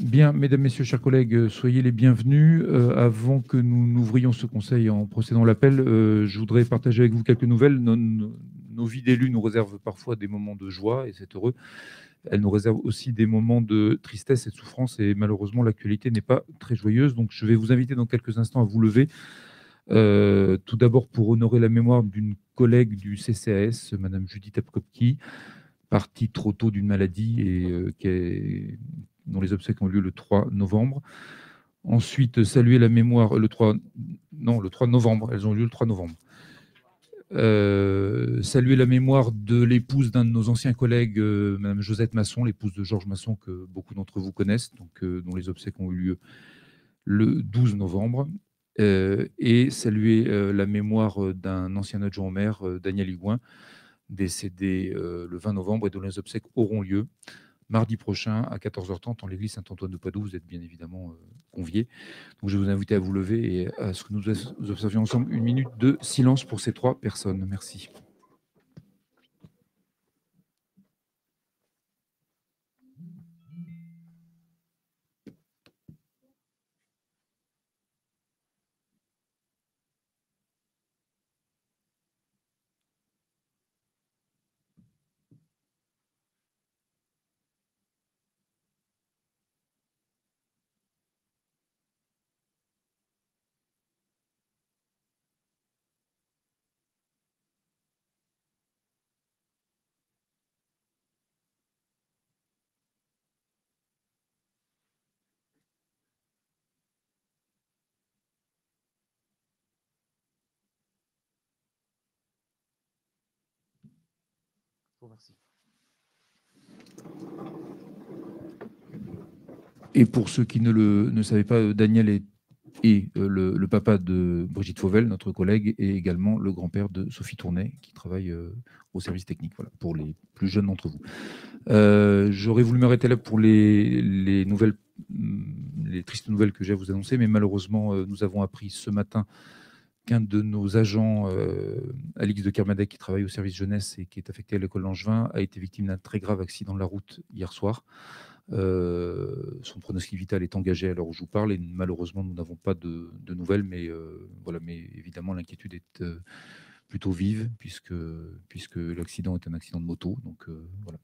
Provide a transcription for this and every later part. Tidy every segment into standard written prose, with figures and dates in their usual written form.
Bien, mesdames, messieurs, chers collègues, soyez les bienvenus. Avant que nous n'ouvrions ce conseil en procédant à l'appel, je voudrais partager avec vous quelques nouvelles. Nos vies d'élus nous réservent parfois des moments de joie, et c'est heureux. Elles nous réservent aussi des moments de tristesse et de souffrance, et malheureusement, l'actualité n'est pas très joyeuse. Donc, je vais vous inviter dans quelques instants à vous lever. Tout d'abord, pour honorer la mémoire d'une collègue du CCAS, Madame Judith Apkopki, partie trop tôt d'une maladie et dont les obsèques ont lieu le 3 novembre. Ensuite, saluer la mémoire le 3 novembre. Elles ont lieu le 3 novembre. Saluer la mémoire de l'épouse d'un de nos anciens collègues, Madame Josette Masson, l'épouse de Georges Masson, que beaucoup d'entre vous connaissent, donc, dont les obsèques ont eu lieu le 12 novembre. Et saluer la mémoire d'un ancien adjoint au maire, Daniel Higouin, décédé le 20 novembre et dont les obsèques auront lieu mardi prochain à 14h30 en l'église Saint-Antoine de Padoue. Vous êtes bien évidemment conviés. Donc je vais vous inviter à vous lever et à ce que nous observions ensemble une minute de silence pour ces trois personnes. Merci. Merci. Et pour ceux qui ne savaient pas, Daniel est le papa de Brigitte Fauvel, notre collègue, et également le grand-père de Sophie Tournay, qui travaille au service technique, voilà, pour les plus jeunes d'entre vous. J'aurais voulu m'arrêter là pour les nouvelles, les tristes nouvelles que j'ai à vous annoncer, mais malheureusement, nous avons appris ce matin qu'un de nos agents, Alix de Kermadec, qui travaille au service jeunesse et qui est affecté à l'école Langevin, a été victime d'un très grave accident de la route hier soir. Son pronostic vital est engagé à l'heure où je vous parle et malheureusement, nous n'avons pas de nouvelles, mais voilà. Mais évidemment, l'inquiétude est plutôt vive puisque l'accident est un accident de moto. Donc voilà.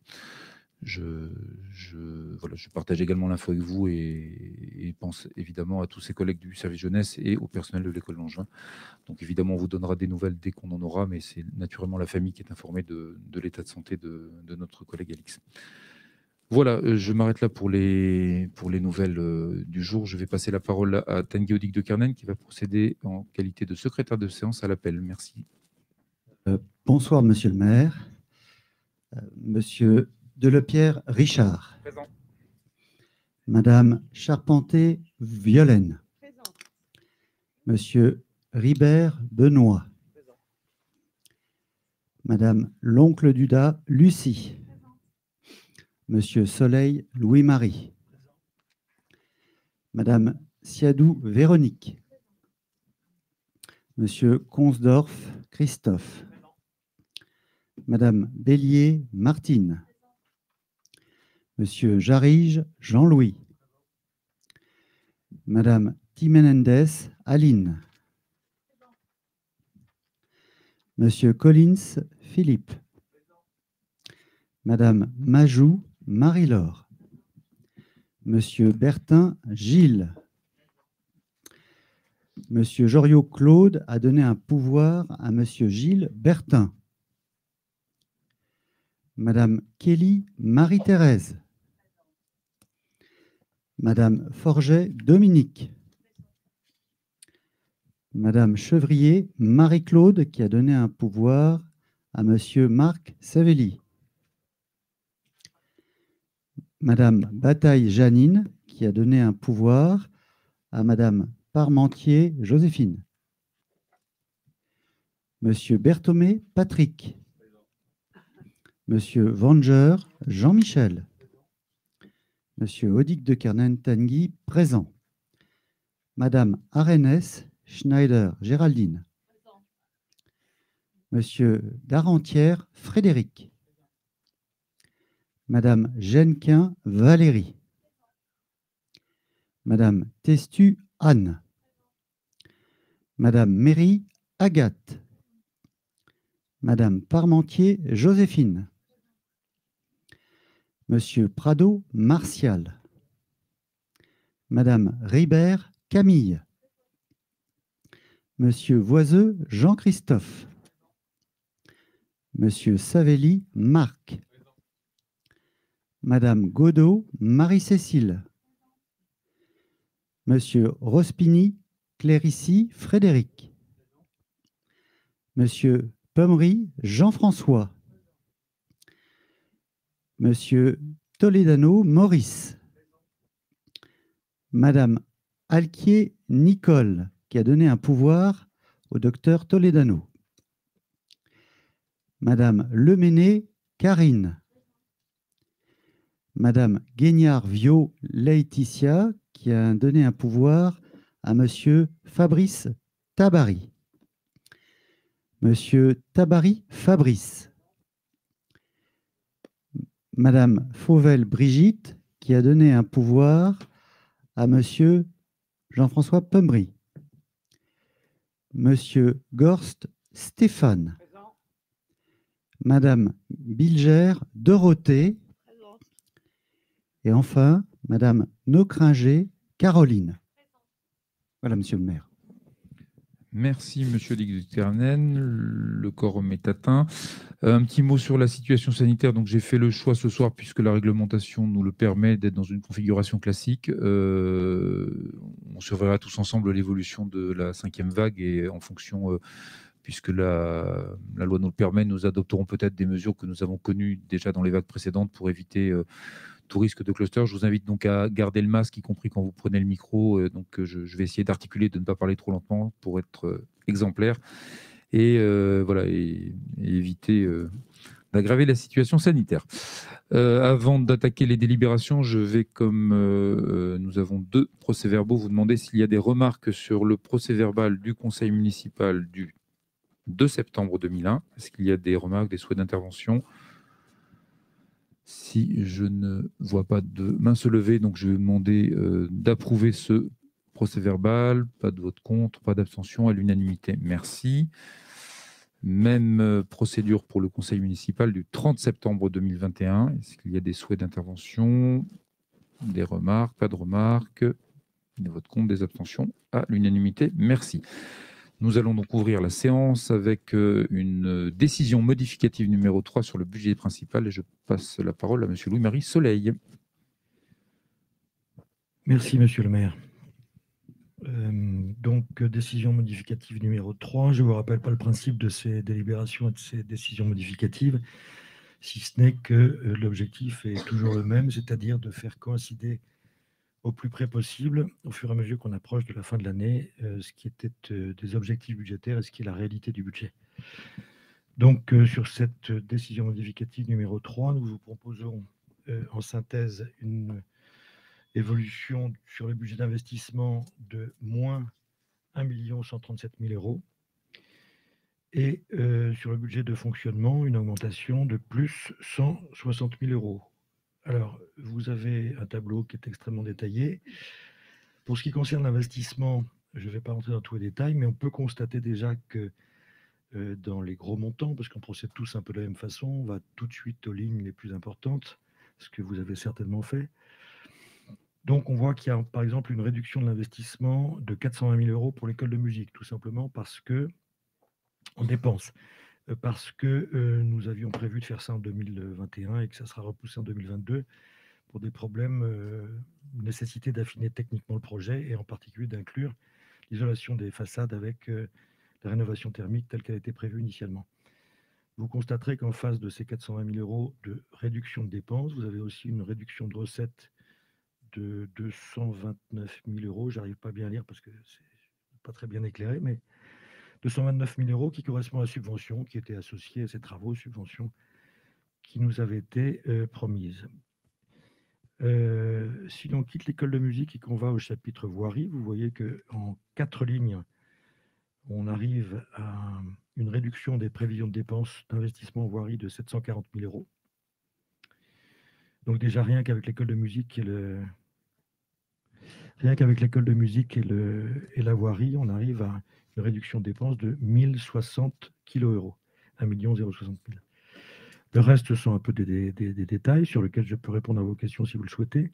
Voilà, je partage également l'info avec vous et pense évidemment à tous ces collègues du service jeunesse et au personnel de l'école Langevin. Donc évidemment, on vous donnera des nouvelles dès qu'on en aura, mais c'est naturellement la famille qui est informée de l'état de santé de notre collègue Alix. Voilà, je m'arrête là pour les nouvelles du jour. Je vais passer la parole à Tanguy Audic de Kernen qui va procéder en qualité de secrétaire de séance à l'appel. Merci. Bonsoir, monsieur le maire. Monsieur Delepierre Richard. Présent. Madame Charpentier-Violaine. Monsieur Ribert Benoît. Présent. Madame l'oncle Duda Lucie. Présent. Monsieur Soleil Louis-Marie. Madame Siadou Véronique. Monsieur Consdorf Christophe. Madame Bélier Martine. Monsieur Jarige Jean-Louis. Madame Timenendez Aline. Monsieur Collins Philippe. Madame Majou Marie-Laure. Monsieur Bertin Gilles. Monsieur Joriot Claude a donné un pouvoir à Monsieur Gilles Bertin. Madame Kelly Marie-Thérèse. Madame Forget Dominique. Madame Chevrier Marie-Claude qui a donné un pouvoir à Monsieur Marc Savelli. Madame Bataille Janine qui a donné un pouvoir à Madame Parmentier Joséphine. Monsieur Berthomé Patrick. Monsieur Vanger Jean-Michel. Monsieur Audic de Kernen Tanguy présent. Madame Arenès Schneider Géraldine. Monsieur Darentière Frédéric. Madame Genquin Valérie. Madame Testu Anne, Madame Méry Agathe, Madame Parmentier Joséphine, Monsieur Prado Martial, Madame Ribert Camille, Monsieur Voiseux Jean-Christophe, Monsieur Savelli Marc, Madame Godot Marie-Cécile, Monsieur Rospini Clérici Frédéric, Monsieur Pommery Jean-François, Monsieur Toledano Maurice, Madame Alquier Nicole, qui a donné un pouvoir au docteur Toledano, Madame Leméné Karine, Madame Guignard-Viau Laetitia, qui a donné un pouvoir à Monsieur Fabrice Tabary, Monsieur Tabary Fabrice, Madame Fauvel Brigitte, qui a donné un pouvoir à Monsieur Jean-François Pommery, Monsieur Gorst Stéphane, Madame Bilger Dorothée, et enfin Madame Nocringer Caroline. Voilà, Monsieur le maire. Merci, Monsieur Dixternen. Le quorum est atteint. Un petit mot sur la situation sanitaire. Donc, j'ai fait le choix ce soir, puisque la réglementation nous le permet, d'être dans une configuration classique. On surveillera tous ensemble l'évolution de la 5e vague et en fonction, puisque la loi nous le permet, nous adopterons peut-être des mesures que nous avons connues déjà dans les vagues précédentes pour éviter tout risque de cluster. Je vous invite donc à garder le masque, y compris quand vous prenez le micro. Je vais essayer d'articuler, de ne pas parler trop lentement pour être exemplaire et voilà, et éviter d'aggraver la situation sanitaire. Avant d'attaquer les délibérations, je vais, comme nous avons 2 procès-verbaux, vous demander s'il y a des remarques sur le procès-verbal du conseil municipal du 2 septembre 2001. Est-ce qu'il y a des remarques, des souhaits d'intervention? Si je ne vois pas de main se lever, donc je vais demander d'approuver ce procès-verbal. Pas de vote contre, pas d'abstention, à l'unanimité. Merci. Même procédure pour le conseil municipal du 30 septembre 2021. Est-ce qu'il y a des souhaits d'intervention? Des remarques? Pas de remarques. Des votes contre, des abstentions, à l'unanimité. Merci. Nous allons donc ouvrir la séance avec une décision modificative numéro 3 sur le budget principal et je passe la parole à monsieur Louis-Marie Soleil. Merci, monsieur le maire. Donc, décision modificative numéro 3. Je ne vous rappelle pas le principe de ces délibérations et de ces décisions modificatives, si ce n'est que l'objectif est toujours le même, c'est-à-dire de faire coïncider au plus près possible, au fur et à mesure qu'on approche de la fin de l'année, ce qui était des objectifs budgétaires et ce qui est la réalité du budget. Donc, sur cette décision modificative numéro 3, nous vous proposons en synthèse une évolution sur le budget d'investissement de moins 1 137 000 euros et sur le budget de fonctionnement, une augmentation de plus 160 000 euros. Alors, vous avez un tableau qui est extrêmement détaillé. Pour ce qui concerne l'investissement, je ne vais pas rentrer dans tous les détails, mais on peut constater déjà que dans les gros montants, parce qu'on procède tous un peu de la même façon, on va tout de suite aux lignes les plus importantes, ce que vous avez certainement fait. Donc, on voit qu'il y a, par exemple, une réduction de l'investissement de 420 000 euros pour l'école de musique, tout simplement parce qu'on dépense. Parce que nous avions prévu de faire ça en 2021 et que ça sera repoussé en 2022 pour des problèmes, nécessité d'affiner techniquement le projet et en particulier d'inclure l'isolation des façades avec la rénovation thermique telle qu'elle a été prévue initialement. Vous constaterez qu'en face de ces 420 000 euros de réduction de dépenses, vous avez aussi une réduction de recettes de 229 000 euros. J'arrive pas bien à lire parce que c'est pas très bien éclairé, mais 229 000 euros qui correspond à la subvention qui était associée à ces travaux, subvention qui nous avait été promise. Si l'on quitte l'école de musique et qu'on va au chapitre voirie, vous voyez qu'en 4 lignes, on arrive à une réduction des prévisions de dépenses d'investissement en voirie de 740 000 euros. Donc déjà rien qu'avec l'école de musique Rien qu'avec l'école de musique et la voirie, on arrive à une réduction de dépenses de 1060 kg, 1 060 000. Le reste sont un peu des détails sur lesquels je peux répondre à vos questions si vous le souhaitez.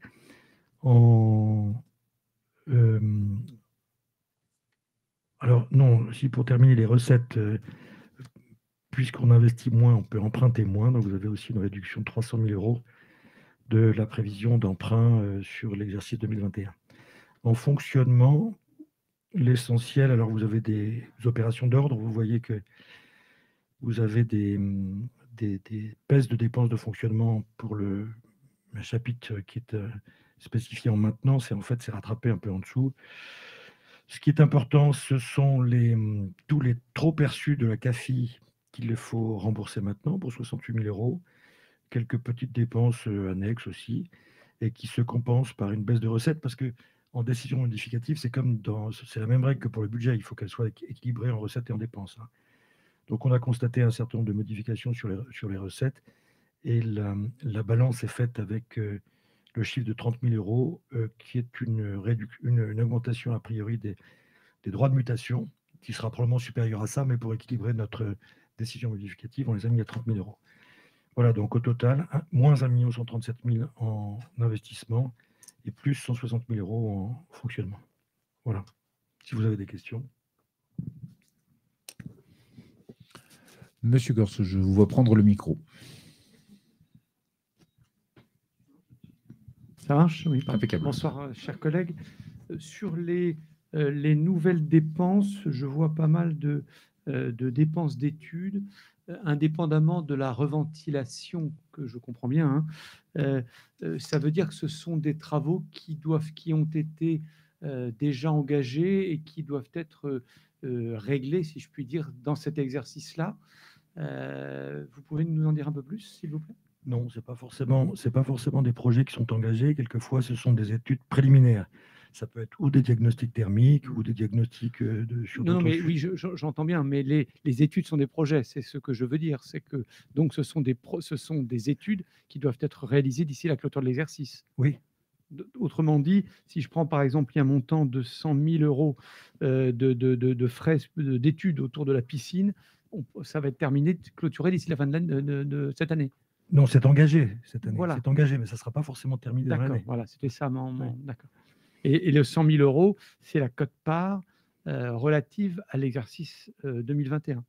Alors non, si pour terminer les recettes, puisqu'on investit moins, on peut emprunter moins. Donc vous avez aussi une réduction de 300 000 euros de la prévision d'emprunt sur l'exercice 2021. En fonctionnement, l'essentiel, alors vous avez des opérations d'ordre, vous voyez que vous avez des baisses de dépenses de fonctionnement pour le chapitre qui est spécifié en maintenance, et en fait c'est rattrapé un peu en dessous. Ce qui est important, ce sont tous les trop perçus de la CAFI qu'il faut rembourser maintenant pour 68 000 euros, quelques petites dépenses annexes aussi, et qui se compensent par une baisse de recettes, parce que en décision modificative, c'est la même règle que pour le budget, il faut qu'elle soit équilibrée en recettes et en dépenses. Hein. Donc on a constaté un certain nombre de modifications sur les recettes, et la balance est faite avec le chiffre de 30 000 euros, qui est une augmentation a priori des droits de mutation, qui sera probablement supérieure à ça, mais pour équilibrer notre décision modificative, on les a mis à 30 000 euros. Voilà, donc au total, moins 1 137 000 en investissement et plus 160 000 euros en fonctionnement. Voilà, si vous avez des questions. Monsieur Gorce, je vous vois prendre le micro. Ça marche? Oui, impeccable. Bonsoir, chers collègues. Sur les nouvelles dépenses, je vois pas mal de dépenses d'études, indépendamment de la reventilation, que je comprends bien. Hein. Ça veut dire que ce sont des travaux qui ont été déjà engagés et qui doivent être réglés, si je puis dire, dans cet exercice-là. Vous pouvez nous en dire un peu plus, s'il vous plaît? Non, ce n'est pas forcément des projets qui sont engagés. Quelquefois, ce sont des études préliminaires. Ça peut être ou des diagnostics thermiques ou des diagnostics sur Non, d'autres mais sujets. oui, j'entends bien, mais les études sont des projets. C'est ce que je veux dire. C'est que donc ce sont des études qui doivent être réalisées d'ici la clôture de l'exercice. Oui. Autrement dit, si je prends par exemple un montant de 100 000 euros de frais d'études autour de la piscine, ça va être terminé, clôturé d'ici la fin de cette année. Non, c'est engagé cette année. Voilà. C'est engagé, mais ça ne sera pas forcément terminé dans l'année. Voilà, c'était ça Oui. D'accord. Et le 100 000 euros, c'est la quote-part relative à l'exercice 2021.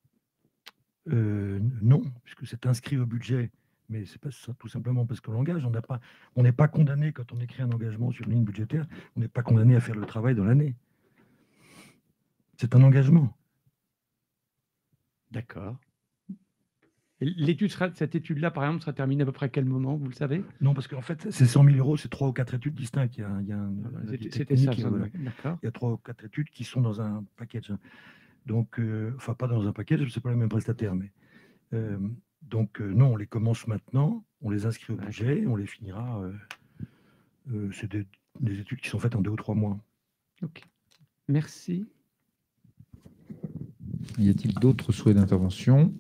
Non, puisque c'est inscrit au budget, mais c'est pas ça, tout simplement parce qu'on l'engage. On n'est pas condamné, quand on écrit un engagement sur une ligne budgétaire, on n'est pas condamné à faire le travail dans l'année. C'est un engagement. D'accord. Cette étude-là, par exemple, sera terminée à peu près à quel moment, vous le savez? Non, parce qu'en fait, ces 100 000 euros, c'est 3 ou 4 études distinctes. C'était ça, d'accord. Il y a 3 ou 4 études qui sont dans un package. Donc, enfin, pas dans un package, c'est pas le même prestataire, mais donc non, on les commence maintenant, on les inscrit au budget, on les finira. C'est des études qui sont faites en 2 ou 3 mois. Ok. Merci. Y a-t-il d'autres souhaits d'intervention?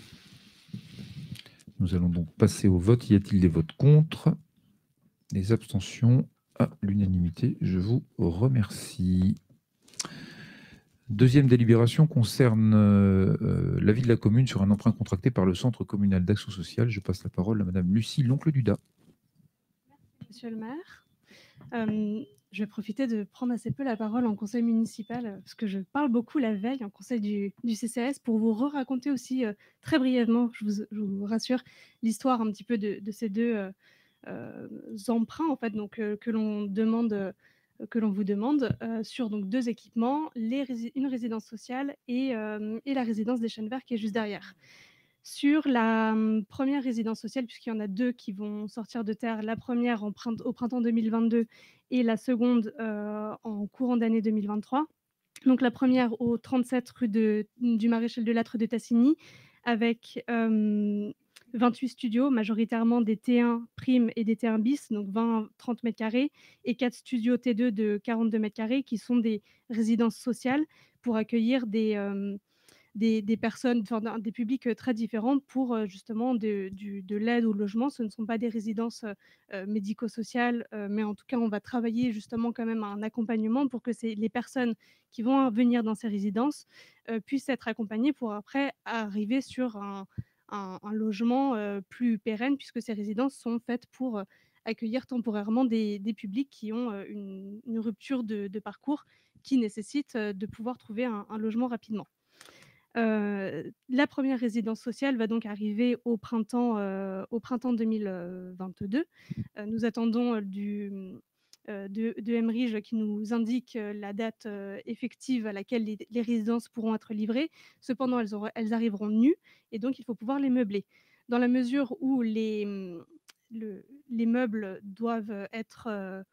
Nous allons donc passer au vote. Y a-t-il des votes contre? Des abstentions? À l'unanimité, je vous remercie. Deuxième délibération concerne l'avis de la commune sur un emprunt contracté par le Centre communal d'action sociale. Je passe la parole à Madame Lucie L'Oncle-Dudas. Merci, Monsieur le maire. Je vais profiter de prendre assez peu la parole en conseil municipal, parce que je parle beaucoup la veille en conseil du CCAS, pour vous raconter aussi très brièvement, je vous rassure, l'histoire un petit peu de ces deux emprunts en fait, donc, que l'on vous demande sur donc 2 équipements, une résidence sociale et la résidence des Chênes Verts qui est juste derrière. Sur la première résidence sociale, puisqu'il y en a 2 qui vont sortir de terre, la première au printemps 2022 et la seconde en courant d'année 2023. Donc la première au 37 rue du Maréchal de Lattre de Tassigny, avec 28 studios, majoritairement des T1 prime et des T1 bis, donc 20-30 mètres carrés, et 4 studios T2 de 42 mètres carrés, qui sont des résidences sociales pour accueillir des des personnes, enfin, des publics très différents pour justement de l'aide au logement. Ce ne sont pas des résidences médico-sociales, mais en tout cas, on va travailler justement quand même à un accompagnement pour que les personnes qui vont venir dans ces résidences puissent être accompagnées pour après arriver sur un logement plus pérenne, puisque ces résidences sont faites pour accueillir temporairement des publics qui ont une rupture de parcours qui nécessite de pouvoir trouver un logement rapidement. La première résidence sociale va donc arriver au printemps 2022. Nous attendons de Emmerich qui nous indique la date effective à laquelle les résidences pourront être livrées. Cependant, elles arriveront nues et donc il faut pouvoir les meubler. Dans la mesure où les meubles doivent être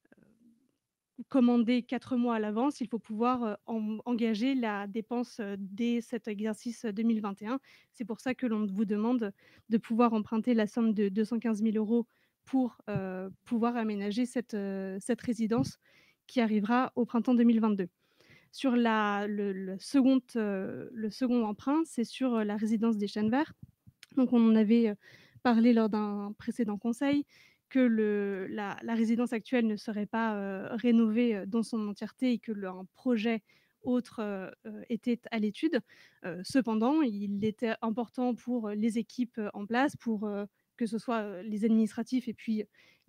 commandés 4 mois à l'avance, il faut pouvoir engager la dépense dès cet exercice 2021. C'est pour ça que l'on vous demande de pouvoir emprunter la somme de 215 000 € pour pouvoir aménager cette résidence qui arrivera au printemps 2022. Sur le second emprunt, c'est sur la résidence des Chênes Verts. Donc on en avait parlé lors d'un précédent conseil que la résidence actuelle ne serait pas rénovée dans son entièreté et un projet autre était à l'étude. Cependant, il était important pour les équipes en place, pour que ce soit les administratifs et puis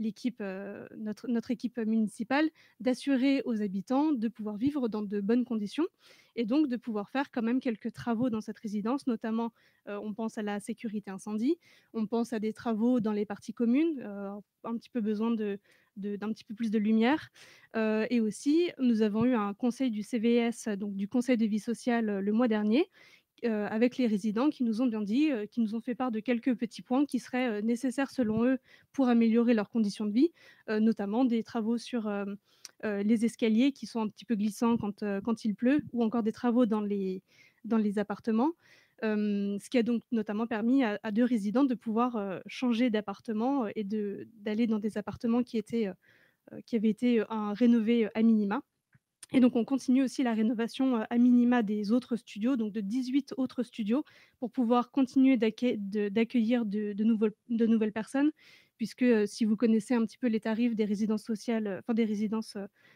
notre équipe municipale, d'assurer aux habitants de pouvoir vivre dans de bonnes conditions et donc de pouvoir faire quand même quelques travaux dans cette résidence, notamment on pense à la sécurité incendie, on pense à des travaux dans les parties communes, un petit peu besoin d'un petit peu plus de lumière. Et aussi, nous avons eu un conseil du CVS, donc du Conseil de vie sociale, le mois dernier, avec les résidents qui nous ont bien dit, qui nous ont fait part de quelques petits points qui seraient nécessaires selon eux pour améliorer leurs conditions de vie, notamment des travaux sur les escaliers qui sont un petit peu glissants quand il pleut, ou encore des travaux dans les appartements. Ce qui a donc notamment permis à 2 résidents de pouvoir changer d'appartement et d'aller dans des appartements qui avaient été rénovés à minima. Et donc on continue aussi la rénovation à minima des autres studios, donc de 18 autres studios, pour pouvoir continuer d'accueillir de nouvelles personnes, puisque si vous connaissez un petit peu les tarifs des résidences sociales, enfin des résidences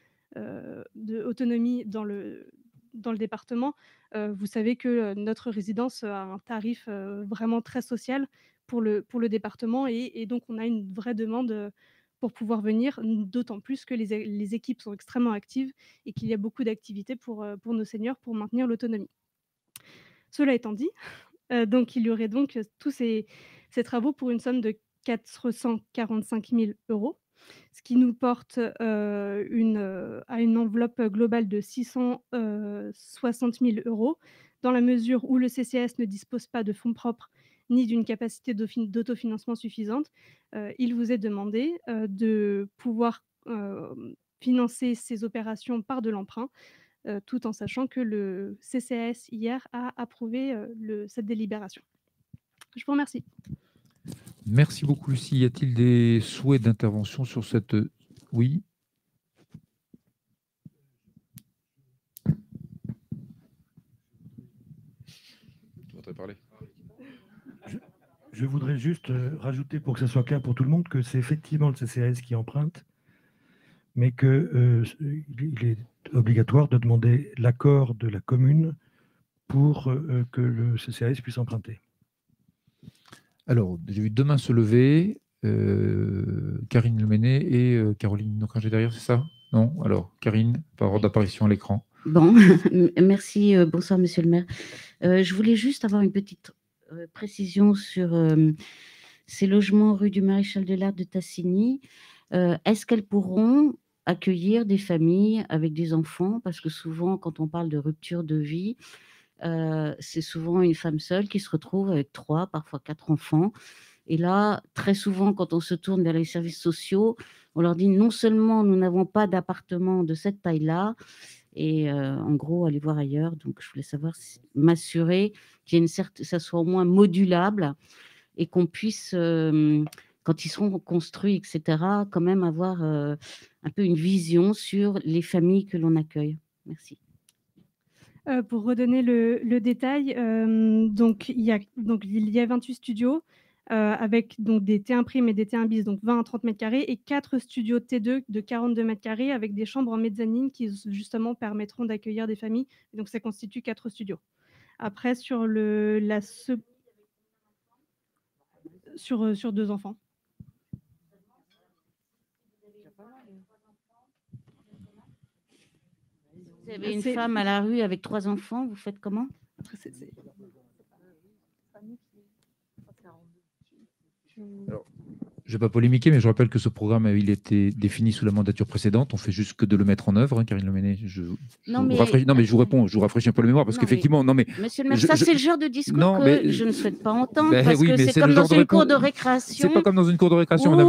d'autonomie dans le département, vous savez que notre résidence a un tarif vraiment très social pour le département, et donc on a une vraie demande pour pouvoir venir, d'autant plus que les équipes sont extrêmement actives et qu'il y a beaucoup d'activités pour nos seniors pour maintenir l'autonomie. Cela étant dit, donc il y aurait donc tous ces travaux pour une somme de 445 000 €, ce qui nous porte à une enveloppe globale de 660 000 €, dans la mesure où le CCAS ne dispose pas de fonds propres ni d'une capacité d'autofinancement suffisante. Il vous est demandé de pouvoir financer ces opérations par de l'emprunt, tout en sachant que le CCAS hier a approuvé cette délibération. Je vous remercie. Merci beaucoup, Lucie. Y a-t-il des souhaits d'intervention sur cette... Oui. Tu voudrais parler? Je voudrais juste rajouter, pour que ça soit clair pour tout le monde, que c'est effectivement le CCAS qui emprunte, mais qu'il est obligatoire de demander l'accord de la commune pour que le CCAS puisse emprunter. Alors, j'ai vu deux mains se lever, Karine Lemenet et Caroline Nocringer derrière, c'est ça? Non? Alors, Karine, par ordre d'apparition à l'écran. Bon, merci. Bonsoir, monsieur le maire. Je voulais juste avoir une petite précision sur ces logements rue du Maréchal de l'Art de Tassigny. Est-ce qu'elles pourront accueillir des familles avec des enfants? Parce que souvent, quand on parle de rupture de vie, c'est souvent une femme seule qui se retrouve avec 3, parfois 4 enfants. Et là, très souvent, quand on se tourne vers les services sociaux, on leur dit non seulement nous n'avons pas d'appartement de cette taille-là, et en gros, aller voir ailleurs. Donc, je voulais savoir, m'assurer qu'il y ait ça soit au moins modulable et qu'on puisse, quand ils seront construits, etc., quand même avoir un peu une vision sur les familles que l'on accueille. Merci. Pour redonner le détail, donc il y a 28 studios, avec donc des T1 prime et des T1 bis, donc 20 à 30 mètres carrés, et 4 studios T2 de 42 mètres carrés avec des chambres en mezzanine qui justement permettront d'accueillir des familles. Et donc ça constitue 4 studios. Après sur sur 2 enfants. Vous avez une femme à la rue avec 3 enfants, vous faites comment? Alors, je ne vais pas polémiquer, mais je rappelle que ce programme il était défini sous la mandature précédente. On fait juste que de le mettre en œuvre, Karine Leméné. Je vous rafraîchis un peu la mémoire parce qu'effectivement, Monsieur le maire, ça c'est le genre de discours que je ne souhaite pas entendre parce oui, que c'est comme dans une cour de récréation. C'est pas comme dans une cour de récréation, Madame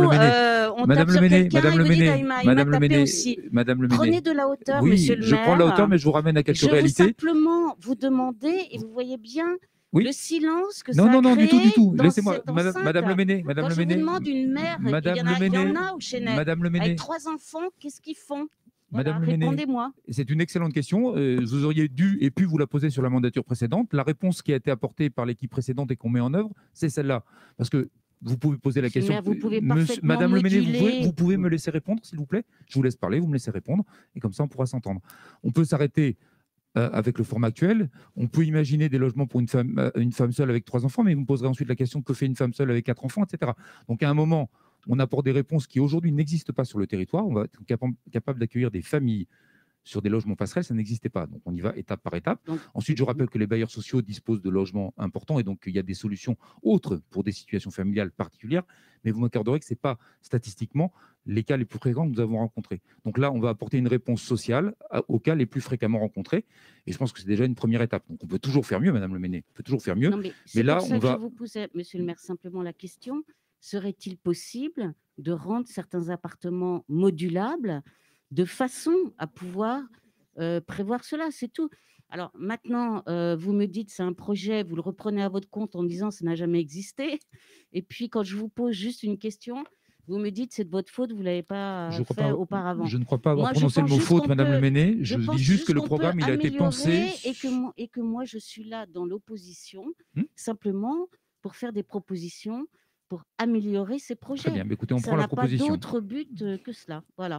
Leméné. Madame Leméné. Prenez de la hauteur, oui, Monsieur le maire. Je prends de la hauteur, mais je vous ramène à quelques réalités. Je veux simplement vous demander, et vous voyez bien. Oui. Le silence que ça a créé. Non, du tout. Laissez-moi, Madame Leméné. Quand je vous demande une mère, il y en a au Chénet, avec 3 enfants, qu'est-ce qu'ils font? Madame Leméné, répondez-moi. C'est une excellente question. Vous auriez dû et pu vous la poser sur la mandature précédente. La réponse qui a été apportée par l'équipe précédente et qu'on met en œuvre, c'est celle-là. Parce que vous pouvez poser la question. Vous pouvez Madame Leméné, vous pouvez me laisser répondre, s'il vous plaît? Je vous laisse parler, vous me laissez répondre, et comme ça, on pourra s'entendre. On peut s'arrêter avec le format actuel. On peut imaginer des logements pour une femme seule avec 3 enfants, mais vous me poserez ensuite la question que fait une femme seule avec 4 enfants, etc. Donc, à un moment, on apporte des réponses qui aujourd'hui n'existent pas sur le territoire. On va être capable d'accueillir des familles sur des logements passerelles, ça n'existait pas. Donc, on y va étape par étape. Ensuite, je rappelle que les bailleurs sociaux disposent de logements importants et donc il y a des solutions autres pour des situations familiales particulières. Mais vous m'accorderez que ce n'est pas statistiquement les cas les plus fréquents que nous avons rencontrés. Donc là, on va apporter une réponse sociale aux cas les plus fréquemment rencontrés. Et je pense que c'est déjà une première étape. Donc, on peut toujours faire mieux, Madame Leméné. On peut toujours faire mieux. Non, mais là, on va... Je vous posais, Monsieur le maire, simplement la question. Serait-il possible de rendre certains appartements modulables de façon à pouvoir prévoir cela? C'est tout. Alors maintenant, vous me dites c'est un projet, vous le reprenez à votre compte en disant ça n'a jamais existé. Et puis quand je vous pose juste une question, vous me dites c'est de votre faute, vous ne l'avez pas fait auparavant. Je ne crois pas avoir prononcé le mot faute, Madame Leméné. Je dis juste que le programme il a été pensé. Et que moi je suis là dans l'opposition, simplement pour faire des propositions pour améliorer ces projets. Très bien, mais écoutez, on prend la proposition. Ça n'a pas d'autre but que cela. Voilà.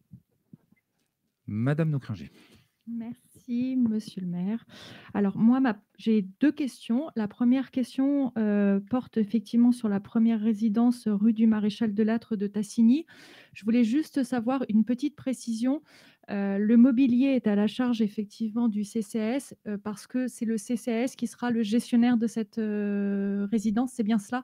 Madame Nocranger. Merci, monsieur le maire. Alors, moi, j'ai 2 questions. La première question porte effectivement sur la première résidence rue du Maréchal Delattre de Tassigny. Je voulais juste savoir une petite précision. Le mobilier est à la charge effectivement du CCAS parce que c'est le CCAS qui sera le gestionnaire de cette résidence. C'est bien cela ?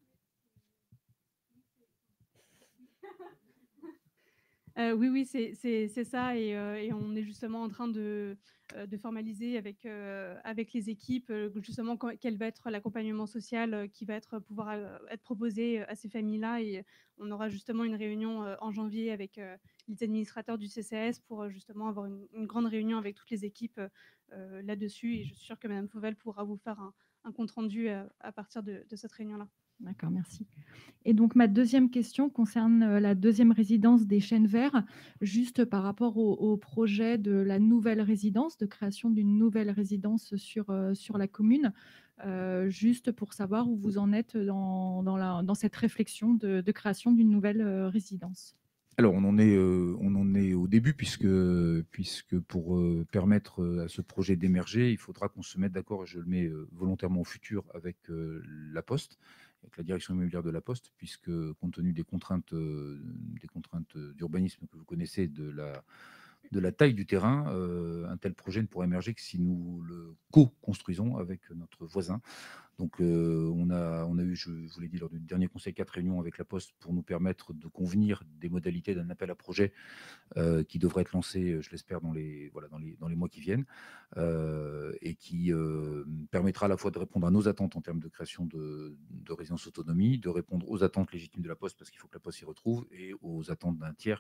Oui, c'est ça. Et on est justement en train de formaliser avec les équipes justement quel va être l'accompagnement social qui va pouvoir être proposé à ces familles-là. Et on aura justement une réunion en janvier avec les administrateurs du CCAS pour justement avoir une grande réunion avec toutes les équipes là-dessus. Et je suis sûre que Mme Fauvel pourra vous faire un compte-rendu à partir de cette réunion-là. D'accord, merci. Et donc, ma deuxième question concerne la deuxième résidence des Chênes Verts, juste par rapport au projet de la nouvelle résidence, de création d'une nouvelle résidence sur la commune, juste pour savoir où vous en êtes dans cette réflexion de création d'une nouvelle résidence. Alors, on en est au début, puisque pour permettre à ce projet d'émerger, il faudra qu'on se mette d'accord, et je le mets volontairement au futur, avec la Poste, avec la direction immobilière de la Poste, puisque compte tenu des contraintes d'urbanisme que vous connaissez, de la taille du terrain, un tel projet ne pourra émerger que si nous le co-construisons avec notre voisin. Donc, on a eu, je vous l'ai dit lors du dernier conseil, 4 réunions avec la Poste pour nous permettre de convenir des modalités d'un appel à projet qui devrait être lancé, je l'espère, dans les mois qui viennent, et qui permettra à la fois de répondre à nos attentes en termes de création de résidence autonomie, de répondre aux attentes légitimes de la Poste, parce qu'il faut que la Poste s'y retrouve, et aux attentes d'un tiers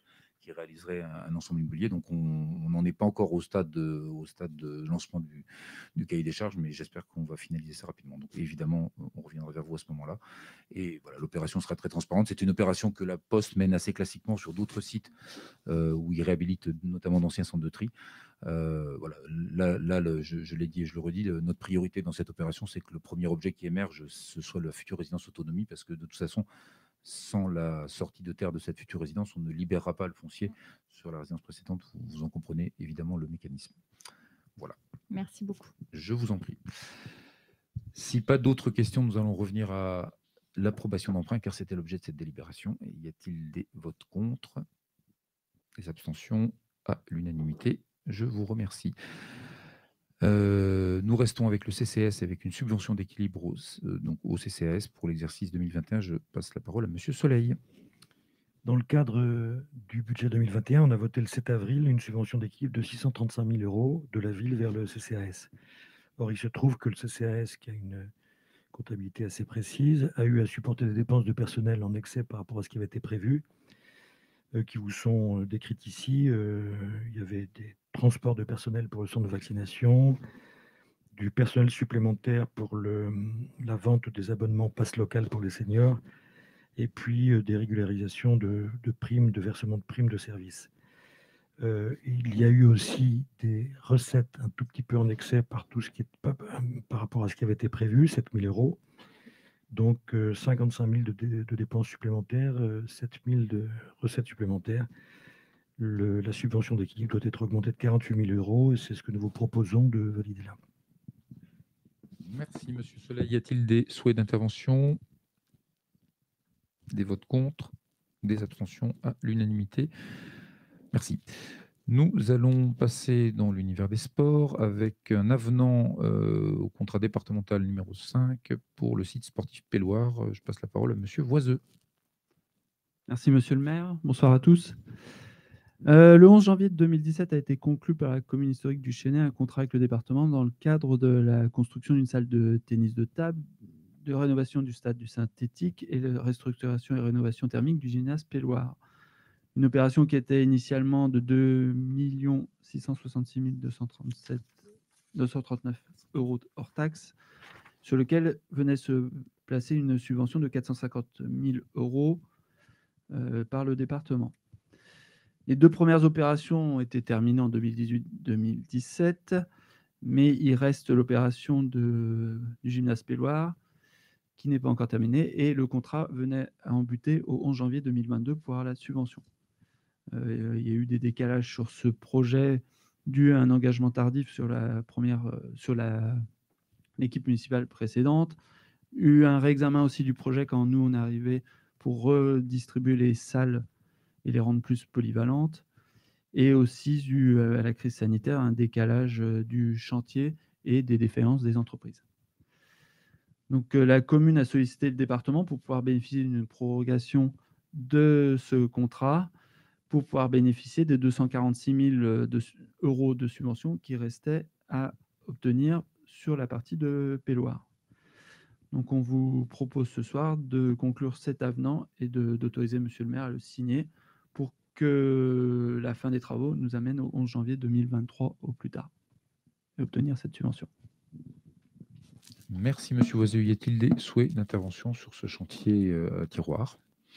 qui réaliserait un ensemble immobilier. Donc, on n'en est pas encore au stade de lancement du cahier des charges, mais j'espère qu'on va finaliser ça rapidement. Donc, évidemment, on reviendra vers vous à ce moment-là. Et voilà, l'opération sera très transparente. C'est une opération que la Poste mène assez classiquement sur d'autres sites où ils réhabilitent notamment d'anciens centres de tri. Voilà, je l'ai dit et je le redis, notre priorité dans cette opération, c'est que le premier objet qui émerge, ce soit la future résidence autonomie, parce que de toute façon, sans la sortie de terre de cette future résidence, on ne libérera pas le foncier sur la résidence précédente. Vous en comprenez évidemment le mécanisme. Voilà. Merci beaucoup. Je vous en prie. Si pas d'autres questions, nous allons revenir à l'approbation d'emprunt, car c'était l'objet de cette délibération. Et y a-t-il des votes contre? Des abstentions? À l'unanimité. Je vous remercie. Nous restons avec le CCS, avec une subvention d'équilibre donc au CCAS pour l'exercice 2021. Je passe la parole à Monsieur Soleil. Dans le cadre du budget 2021, on a voté le 7 avril une subvention d'équilibre de 635 000 € de la ville vers le CCAS. Or, il se trouve que le CCAS, qui a une comptabilité assez précise, a eu à supporter des dépenses de personnel en excès par rapport à ce qui avait été prévu, qui vous sont décrites ici. Il y avait des transports de personnel pour le centre de vaccination, du personnel supplémentaire pour la vente des abonnements passe local pour les seniors, et puis des régularisations de primes, de versement de primes de service. Il y a eu aussi des recettes un tout petit peu en excès par rapport à ce qui avait été prévu, 7 000 €. Donc 55 000 de dépenses supplémentaires, 7 000 de recettes supplémentaires. La subvention d'équilibre doit être augmentée de 48 000 € et c'est ce que nous vous proposons de valider là. Merci, Monsieur Soleil. Y a-t-il des souhaits d'intervention? Des votes contre? Des abstentions? À l'unanimité. Merci. Nous allons passer dans l'univers des sports avec un avenant au contrat départemental numéro 5 pour le site sportif Pelloir. Je passe la parole à Monsieur Voiseux. Merci, Monsieur le maire. Bonsoir à tous. Le 11 janvier 2017 a été conclu par la commune historique du Chesnay un contrat avec le département dans le cadre de la construction d'une salle de tennis de table, de rénovation du stade du synthétique et de restructuration et rénovation thermique du gymnase Pelloir. Une opération qui était initialement de 2 666 239 € hors taxe, sur lequel venait se placer une subvention de 450 000 € par le département. Les deux premières opérations ont été terminées en 2018-2017, mais il reste l'opération du gymnase Pelloir qui n'est pas encore terminée et le contrat venait à en buter au 11 janvier 2022 pour avoir la subvention. Il y a eu des décalages sur ce projet dû à un engagement tardif sur l'équipe municipale précédente, eu un réexamen aussi du projet quand nous on est arrivé pour redistribuer les salles et les rendre plus polyvalentes, et aussi dû à la crise sanitaire, un décalage du chantier et des défaillances des entreprises. Donc la commune a sollicité le département pour pouvoir bénéficier d'une prorogation de ce contrat, pour pouvoir bénéficier des 246 000 € de subvention qui restaient à obtenir sur la partie de Pelloir. Donc on vous propose ce soir de conclure cet avenant et d'autoriser Monsieur le maire à le signer pour que la fin des travaux nous amène au 11 janvier 2023 au plus tard et obtenir cette subvention. Merci, Monsieur Voiseux. Y a-t-il des souhaits d'intervention sur ce chantier à tiroir?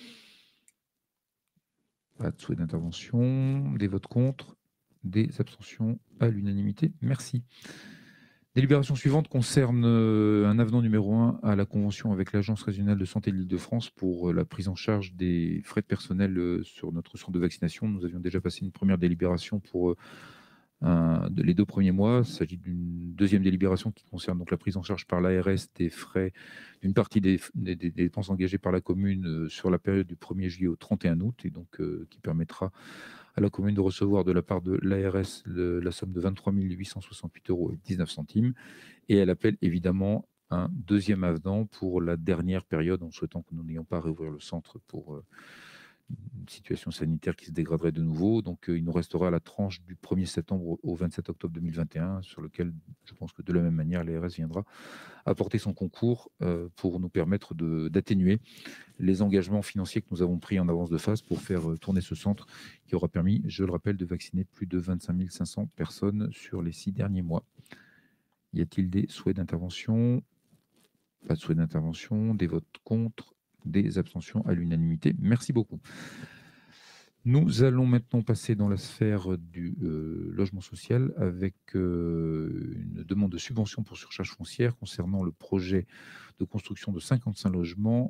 Pas de souhait d'intervention. Des votes contre? Des abstentions? À l'unanimité. Merci. Délibération suivante concerne un avenant numéro 1 à la convention avec l'Agence régionale de santé de l'Île-de-France pour la prise en charge des frais de personnel sur notre centre de vaccination. Nous avions déjà passé une première délibération pour les 2 premiers mois. Il s'agit d'une deuxième délibération qui concerne donc la prise en charge par l'ARS des frais, d'une partie des dépenses engagées par la commune sur la période du 1er juillet au 31 août, et donc qui permettra à la commune de recevoir de la part de l'ARS la somme de 23 868,19 €. Et elle appelle évidemment un deuxième avenant pour la dernière période, en souhaitant que nous n'ayons pas à réouvrir le centre pour une situation sanitaire qui se dégraderait de nouveau. Donc, il nous restera la tranche du 1er septembre au 27 octobre 2021, sur lequel je pense que de la même manière, l'ARS viendra apporter son concours pour nous permettre d'atténuer les engagements financiers que nous avons pris en avance de phase pour faire tourner ce centre qui aura permis, je le rappelle, de vacciner plus de 25 500 personnes sur les 6 derniers mois. Y a-t-il des souhaits d'intervention? Pas de souhaits d'intervention, des votes contre, des abstentions à l'unanimité. Merci beaucoup. Nous allons maintenant passer dans la sphère du logement social avec une demande de subvention pour surcharge foncière concernant le projet de construction de 55 logements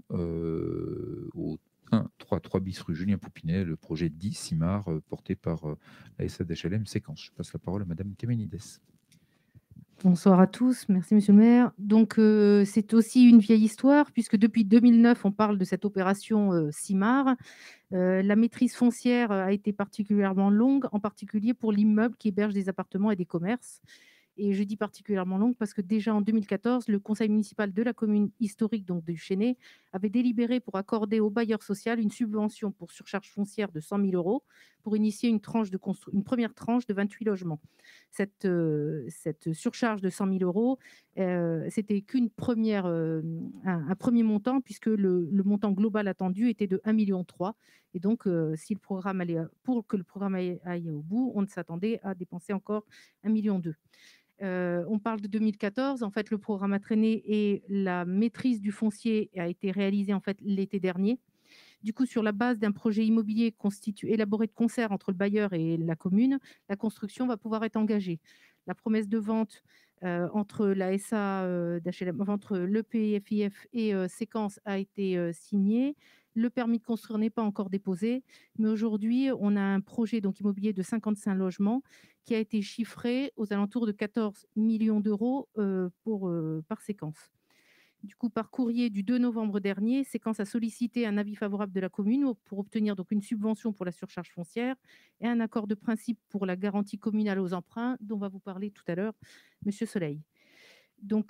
au 3 bis rue Julien Poupinet, le projet dit Simard, porté par la SADHLM Séquence. Je passe la parole à Madame Téménides. Bonsoir à tous, merci Monsieur le maire. Donc c'est aussi une vieille histoire puisque depuis 2009 on parle de cette opération Simard. La maîtrise foncière a été particulièrement longue, en particulier pour l'immeuble qui héberge des appartements et des commerces. Et je dis particulièrement longue parce que déjà en 2014, le conseil municipal de la commune historique donc du Chesnay avait délibéré pour accorder au bailleur social une subvention pour surcharge foncière de 100 000 € pour initier une première tranche de 28 logements. Cette surcharge de 100 000 €, c'était qu'une première, un premier montant puisque le montant global attendu était de 1,3 million. Et donc, si le programme pour que le programme aille au bout, on s'attendait à dépenser encore 1,2 million. On parle de 2014. En fait, le programme a traîné et la maîtrise du foncier a été réalisée en fait l'été dernier. Du coup, sur la base d'un projet immobilier élaboré de concert entre le bailleur et la commune, la construction va pouvoir être engagée. La promesse de vente entre la SA d'HLM, entre le PFIF et Séquence a été signée. Le permis de construire n'est pas encore déposé, mais aujourd'hui, on a un projet donc immobilier de 55 logements qui a été chiffré aux alentours de 14 millions d'euros par Séquence. Du coup, par courrier du 2 novembre dernier, Séquence a sollicité un avis favorable de la commune pour obtenir donc une subvention pour la surcharge foncière et un accord de principe pour la garantie communale aux emprunts, dont va vous parler tout à l'heure Monsieur Soleil. Donc,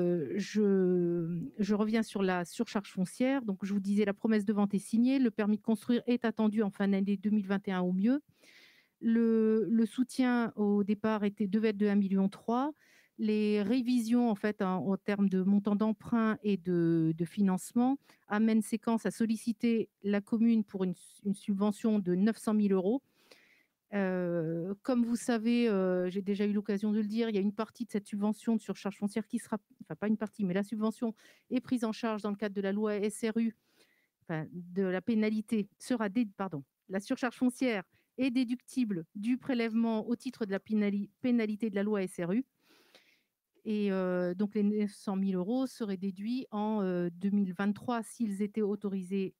je reviens sur la surcharge foncière. Donc, je vous disais, la promesse de vente est signée. Le permis de construire est attendu en fin d'année 2021 au mieux. Le soutien au départ devait être de 1,3 million. Les révisions, en fait, en termes de montant d'emprunt et de financement, amènent Séquence à solliciter la commune pour une subvention de 900 000 €. Comme vous savez, j'ai déjà eu l'occasion de le dire, il y a une partie de cette subvention de surcharge foncière qui sera, enfin pas une partie, mais la subvention est prise en charge dans le cadre de la loi SRU, enfin de la pénalité la surcharge foncière est déductible du prélèvement au titre de la pénalité de la loi SRU. Et donc les 900 000 € seraient déduits en 2023 s'ils étaient autorisés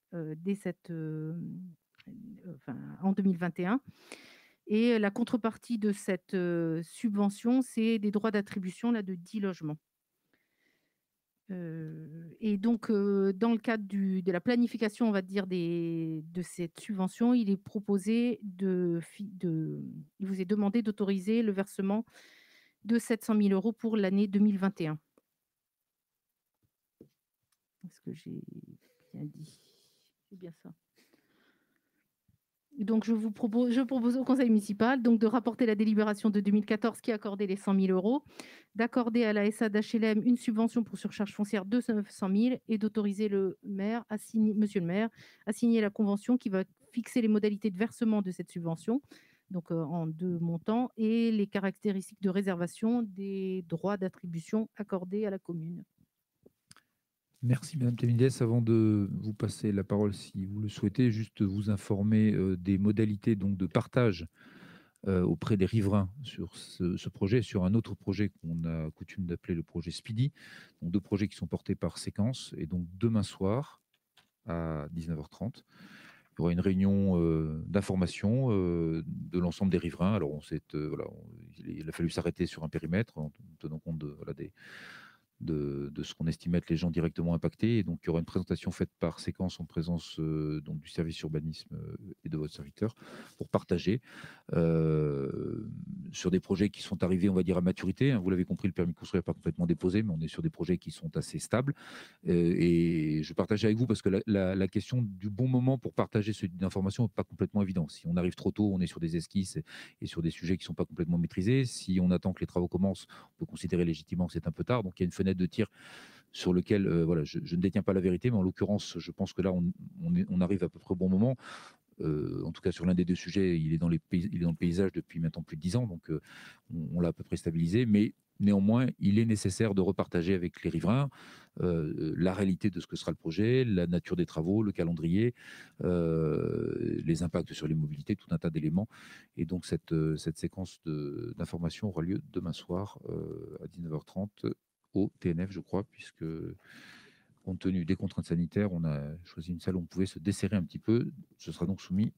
en 2021. Et la contrepartie de cette subvention, c'est des droits d'attribution de 10 logements. Et donc, dans le cadre de la planification, on va dire, de cette subvention, il est proposé il vous est demandé d'autoriser le versement de 700 000 € pour l'année 2021. Est-ce que j'ai bien dit? C'est bien ça. Donc, je propose au conseil municipal donc, de rapporter la délibération de 2014 qui accordait les 100 000 €, d'accorder à la SA d'HLM une subvention pour surcharge foncière de 900 000 et d'autoriser monsieur le maire à signer la convention qui va fixer les modalités de versement de cette subvention, donc en 2 montants, et les caractéristiques de réservation des droits d'attribution accordés à la commune. Merci Madame Téménides. Avant de vous passer la parole, si vous le souhaitez, juste vous informer des modalités donc, de partage auprès des riverains sur ce projet, sur un autre projet qu'on a coutume d'appeler le projet Speedy. Donc 2 projets qui sont portés par Séquence. Et donc demain soir, à 19h30, il y aura une réunion d'information de l'ensemble des riverains. Alors il a fallu s'arrêter sur un périmètre en tenant compte de ce qu'on estime être les gens directement impactés. Et donc, il y aura une présentation faite par Séquence en présence donc, du service urbanisme et de votre serviteur pour partager sur des projets qui sont arrivés, on va dire, à maturité. Vous l'avez compris, le permis de construire n'est pas complètement déposé, mais on est sur des projets qui sont assez stables. Et je partage avec vous parce que la question du bon moment pour partager ce type d'informations n'est pas complètement évidente. Si on arrive trop tôt, on est sur des esquisses et sur des sujets qui ne sont pas complètement maîtrisés. Si on attend que les travaux commencent, on peut considérer légitimement que c'est un peu tard. Donc il y a une fenêtre de tir sur lequel voilà, je ne détiens pas la vérité, mais en l'occurrence, je pense que là, on arrive à peu près au bon moment. En tout cas, sur l'un des deux sujets, il est dans le paysage depuis maintenant plus de 10 ans, donc on l'a à peu près stabilisé. Mais néanmoins, il est nécessaire de repartager avec les riverains la réalité de ce que sera le projet, la nature des travaux, le calendrier, les impacts sur les mobilités, tout un tas d'éléments. Et donc, cette séquence d'information aura lieu demain soir à 19h30 au TNF, je crois, puisque compte tenu des contraintes sanitaires, on a choisi une salle où on pouvait se desserrer un petit peu. Ce sera donc soumis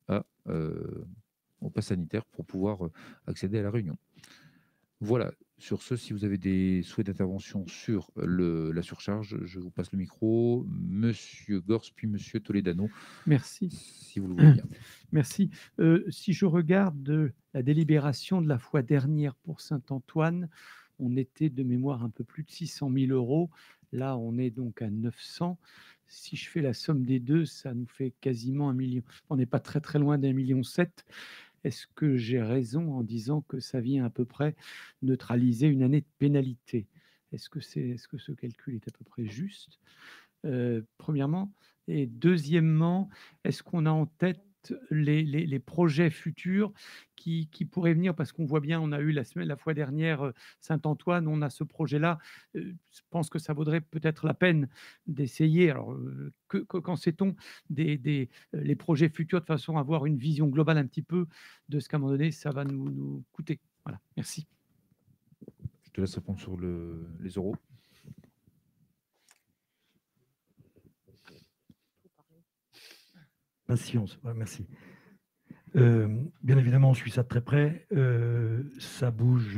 au pass sanitaire pour pouvoir accéder à la réunion. Voilà. Sur ce, si vous avez des souhaits d'intervention sur la surcharge, je vous passe le micro. Monsieur Gors, puis Monsieur Toledano. Merci. Si vous le voulez bien. Merci. Si je regarde la délibération de la fois dernière pour Saint-Antoine, on était de mémoire un peu plus de 600 000 €. Là, on est donc à 900. Si je fais la somme des deux, ça nous fait quasiment 1 million. On n'est pas très très loin d'1,7 million. Est-ce que j'ai raison en disant que ça vient à peu près neutraliser une année de pénalité? Est-ce que ce calcul est à peu près juste? Premièrement. Et deuxièmement, est-ce qu'on a en tête les projets futurs qui pourraient venir? Parce qu'on voit bien, on a eu la fois dernière Saint-Antoine, on a ce projet-là. Je pense que ça vaudrait peut-être la peine d'essayer. Alors, qu'en sait-on les projets futurs, de façon à avoir une vision globale un petit peu de ce qu'à un moment donné, ça va nous coûter. Voilà, merci. Je te laisse répondre sur les euros. Merci. Bien évidemment, on suit ça de très près. Ça bouge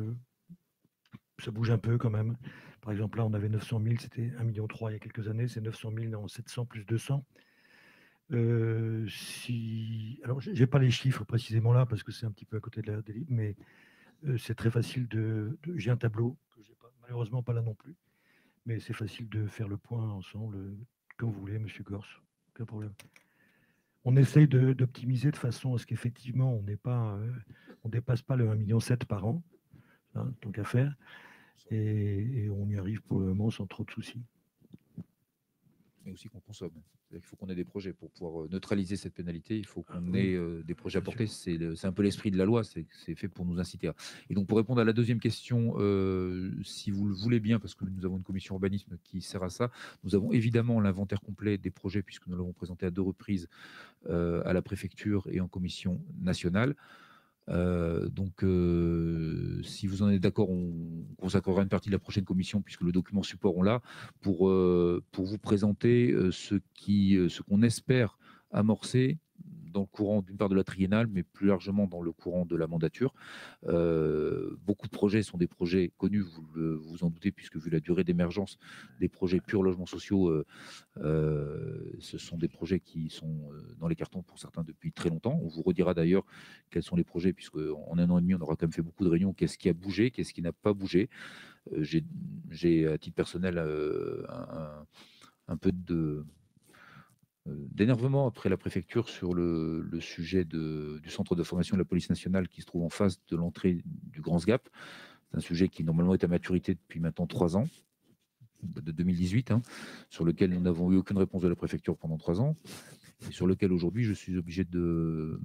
un peu quand même. Par exemple, là, on avait 900 000, c'était 1,3 million il y a quelques années. C'est 900 000 en 700 plus 200. Alors, je n'ai pas les chiffres précisément là parce que c'est un petit peu à côté de la délib, mais c'est très facile j'ai un tableau que je n'ai malheureusement pas là non plus, mais c'est facile de faire le point ensemble, comme vous voulez, Monsieur Gors. Aucun problème. On essaye d'optimiser de façon à ce qu'effectivement, on ne dépasse pas le 1,7 million par an, hein, tant qu'à faire, et on y arrive pour le moment sans trop de soucis. Mais aussi qu'on consomme. Il faut qu'on ait des projets pour pouvoir neutraliser cette pénalité. Il faut qu'on ait des projets à porter. C'est un peu l'esprit de la loi. C'est fait pour nous inciter. Et donc, pour répondre à la deuxième question, si vous le voulez bien, parce que nous avons une commission urbanisme qui sert à ça, nous avons évidemment l'inventaire complet des projets, puisque nous l'avons présenté à 2 reprises à la préfecture et en commission nationale. Donc, si vous en êtes d'accord, on consacrera une partie de la prochaine commission, puisque le document support, on l'a, pour vous présenter ce qu'on espère amorcer dans le courant d'une part de la triennale, mais plus largement dans le courant de la mandature. Beaucoup de projets sont des projets connus, vous vous en doutez, puisque vu la durée d'émergence des projets purs logements sociaux, ce sont des projets qui sont dans les cartons pour certains depuis très longtemps. On vous redira d'ailleurs quels sont les projets, puisque en 1 an et demi, on aura quand même fait beaucoup de réunions. Qu'est-ce qui a bougé, qu'est-ce qui n'a pas bougé? J'ai à titre personnel un peu d'énervement après la préfecture sur le sujet du centre de formation de la police nationale qui se trouve en face de l'entrée du Grand Sgap. C'est un sujet qui normalement est à maturité depuis maintenant 3 ans, de 2018, hein, sur lequel nous n'avons eu aucune réponse de la préfecture pendant 3 ans, et sur lequel aujourd'hui je suis obligé de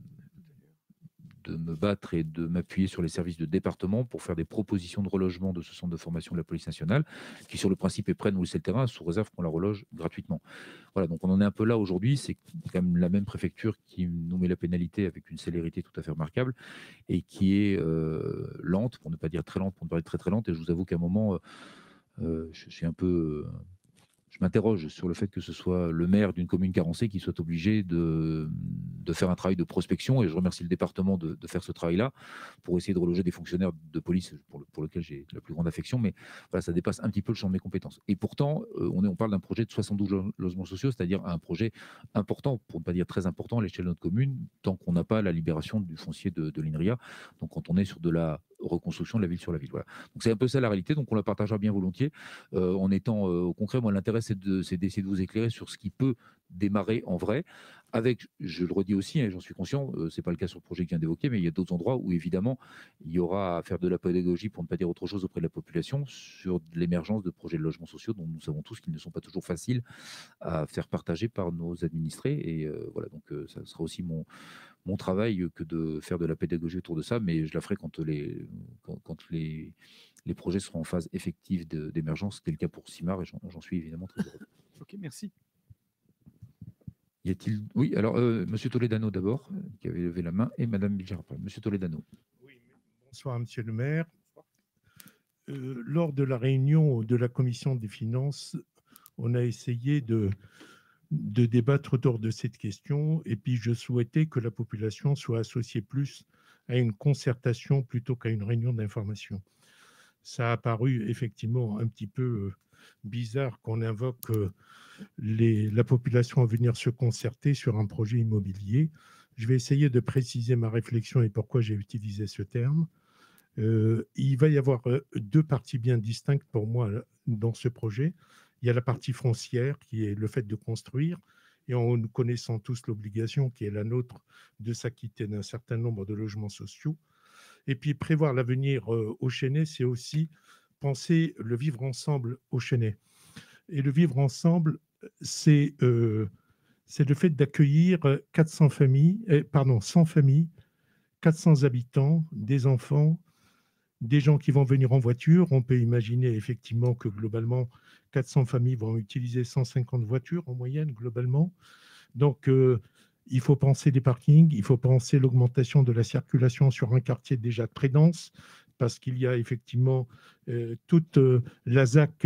me battre et de m'appuyer sur les services de département pour faire des propositions de relogement de ce centre de formation de la police nationale, qui sur le principe est prêt à nous laisser le terrain, sous réserve qu'on la reloge gratuitement. Voilà, donc on en est un peu là aujourd'hui. C'est quand même la même préfecture qui nous met la pénalité avec une célérité tout à fait remarquable et qui est lente, pour ne pas dire très lente, pour ne pas dire très très lente. Et je vous avoue qu'à un moment, je suis un peu je m'interroge sur le fait que ce soit le maire d'une commune carencée qui soit obligé de faire un travail de prospection, et je remercie le département de faire ce travail-là pour essayer de reloger des fonctionnaires de police pour lequel j'ai la plus grande affection, mais voilà, ça dépasse un petit peu le champ de mes compétences. Et pourtant, on parle d'un projet de 72 logements sociaux, c'est-à-dire un projet important, pour ne pas dire très important à l'échelle de notre commune, tant qu'on n'a pas la libération du foncier de l'INRIA, donc quand on est sur de la reconstruction de la ville sur la ville. Voilà. Donc c'est un peu ça la réalité, donc on la partagera bien volontiers. En étant au concret, moi l'intérêt c'est d'essayer de vous éclairer sur ce qui peut démarrer en vrai, avec, je le redis aussi, hein, j'en suis conscient, c'est pas le cas sur le projet que je viens d'évoquer, mais il y a d'autres endroits où évidemment il y aura à faire de la pédagogie, pour ne pas dire autre chose, auprès de la population sur l'émergence de projets de logements sociaux dont nous savons tous qu'ils ne sont pas toujours faciles à faire partager par nos administrés, et voilà, donc ça sera aussi mon travail que de faire de la pédagogie autour de ça, mais je la ferai quand les projets seront en phase effective d'émergence, c'était le cas pour Simard, et j'en suis évidemment très heureux. Ok, merci. Y a-t-il... Oui, alors, Monsieur Toledano d'abord, qui avait levé la main, et Madame Bilger après. Monsieur Toledano. Oui, bonsoir, Monsieur le maire. Lors de la réunion de la Commission des finances, on a essayé de débattre autour de cette question, et puis je souhaitais que la population soit associée plus à une concertation plutôt qu'à une réunion d'information. Ça a paru effectivement un petit peu bizarre qu'on invoque la population à venir se concerter sur un projet immobilier. Je vais essayer de préciser ma réflexion et pourquoi j'ai utilisé ce terme. Il va y avoir deux parties bien distinctes pour moi dans ce projet. Il y a la partie foncière qui est le fait de construire, et en connaissant tous l'obligation qui est la nôtre de s'acquitter d'un certain nombre de logements sociaux. Et puis prévoir l'avenir au Chesnay, c'est aussi penser le vivre ensemble au Chesnay. Et le vivre ensemble, c'est le fait d'accueillir 100 familles, 400 habitants, des enfants, des gens qui vont venir en voiture. On peut imaginer effectivement que globalement, 400 familles vont utiliser 150 voitures en moyenne, globalement. Donc, il faut penser des parkings, il faut penser l'augmentation de la circulation sur un quartier déjà très dense, parce qu'il y a effectivement toute la ZAC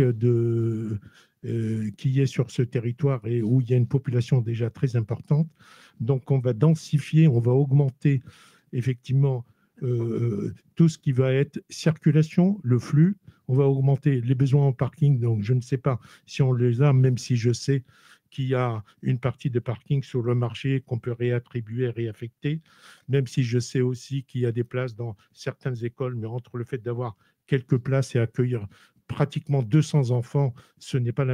qui est sur ce territoire et où il y a une population déjà très importante. Donc, on va densifier, on va augmenter effectivement tout ce qui va être circulation, le flux. On va augmenter les besoins en parking. Donc, je ne sais pas si on les a, même si je sais qu'il y a une partie de parking sur le marché qu'on peut réattribuer, réaffecter, même si je sais aussi qu'il y a des places dans certaines écoles, mais entre le fait d'avoir quelques places et accueillir pratiquement 200 enfants, ce n'est pas la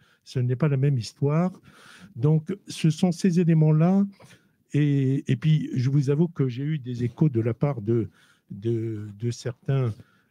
même histoire. Donc, ce sont ces éléments-là. Et puis, je vous avoue que j'ai eu des échos de la part de certains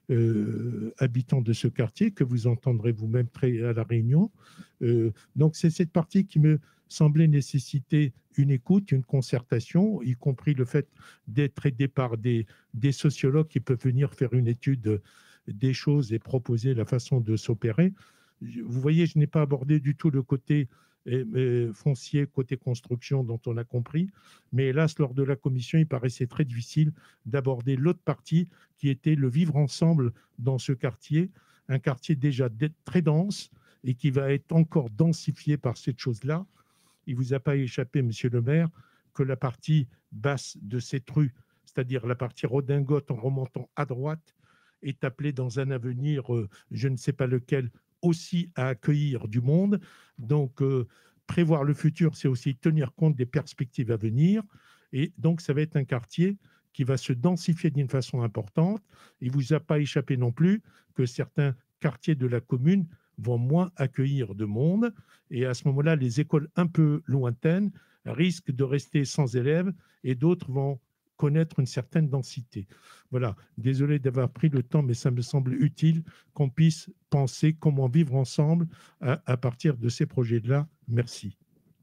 habitants de ce quartier que vous entendrez vous-même à la réunion. Donc, c'est cette partie qui me semblait nécessiter une écoute, une concertation, y compris le fait d'être aidé par des sociologues qui peuvent venir faire une étude des choses et proposer la façon de s'opérer. Vous voyez, je n'ai pas abordé du tout le côté foncier, côté construction dont on a compris, mais hélas, lors de la commission, il paraissait très difficile d'aborder l'autre partie qui était le vivre ensemble dans ce quartier, un quartier déjà très dense et qui va être encore densifié par cette chose-là. Il ne vous a pas échappé, monsieur le maire, que la partie basse de cette rue, c'est-à-dire la partie redingote en remontant à droite, est appelée dans un avenir, je ne sais pas lequel, aussi à accueillir du monde. Donc, prévoir le futur, c'est aussi tenir compte des perspectives à venir. Et donc, ça va être un quartier qui va se densifier d'une façon importante. Il ne vous a pas échappé non plus que certains quartiers de la commune vont moins accueillir de monde. Et à ce moment-là, les écoles un peu lointaines risquent de rester sans élèves et d'autres vont connaître une certaine densité. Voilà, désolé d'avoir pris le temps, mais ça me semble utile qu'on puisse penser comment vivre ensemble à partir de ces projets-là. Merci.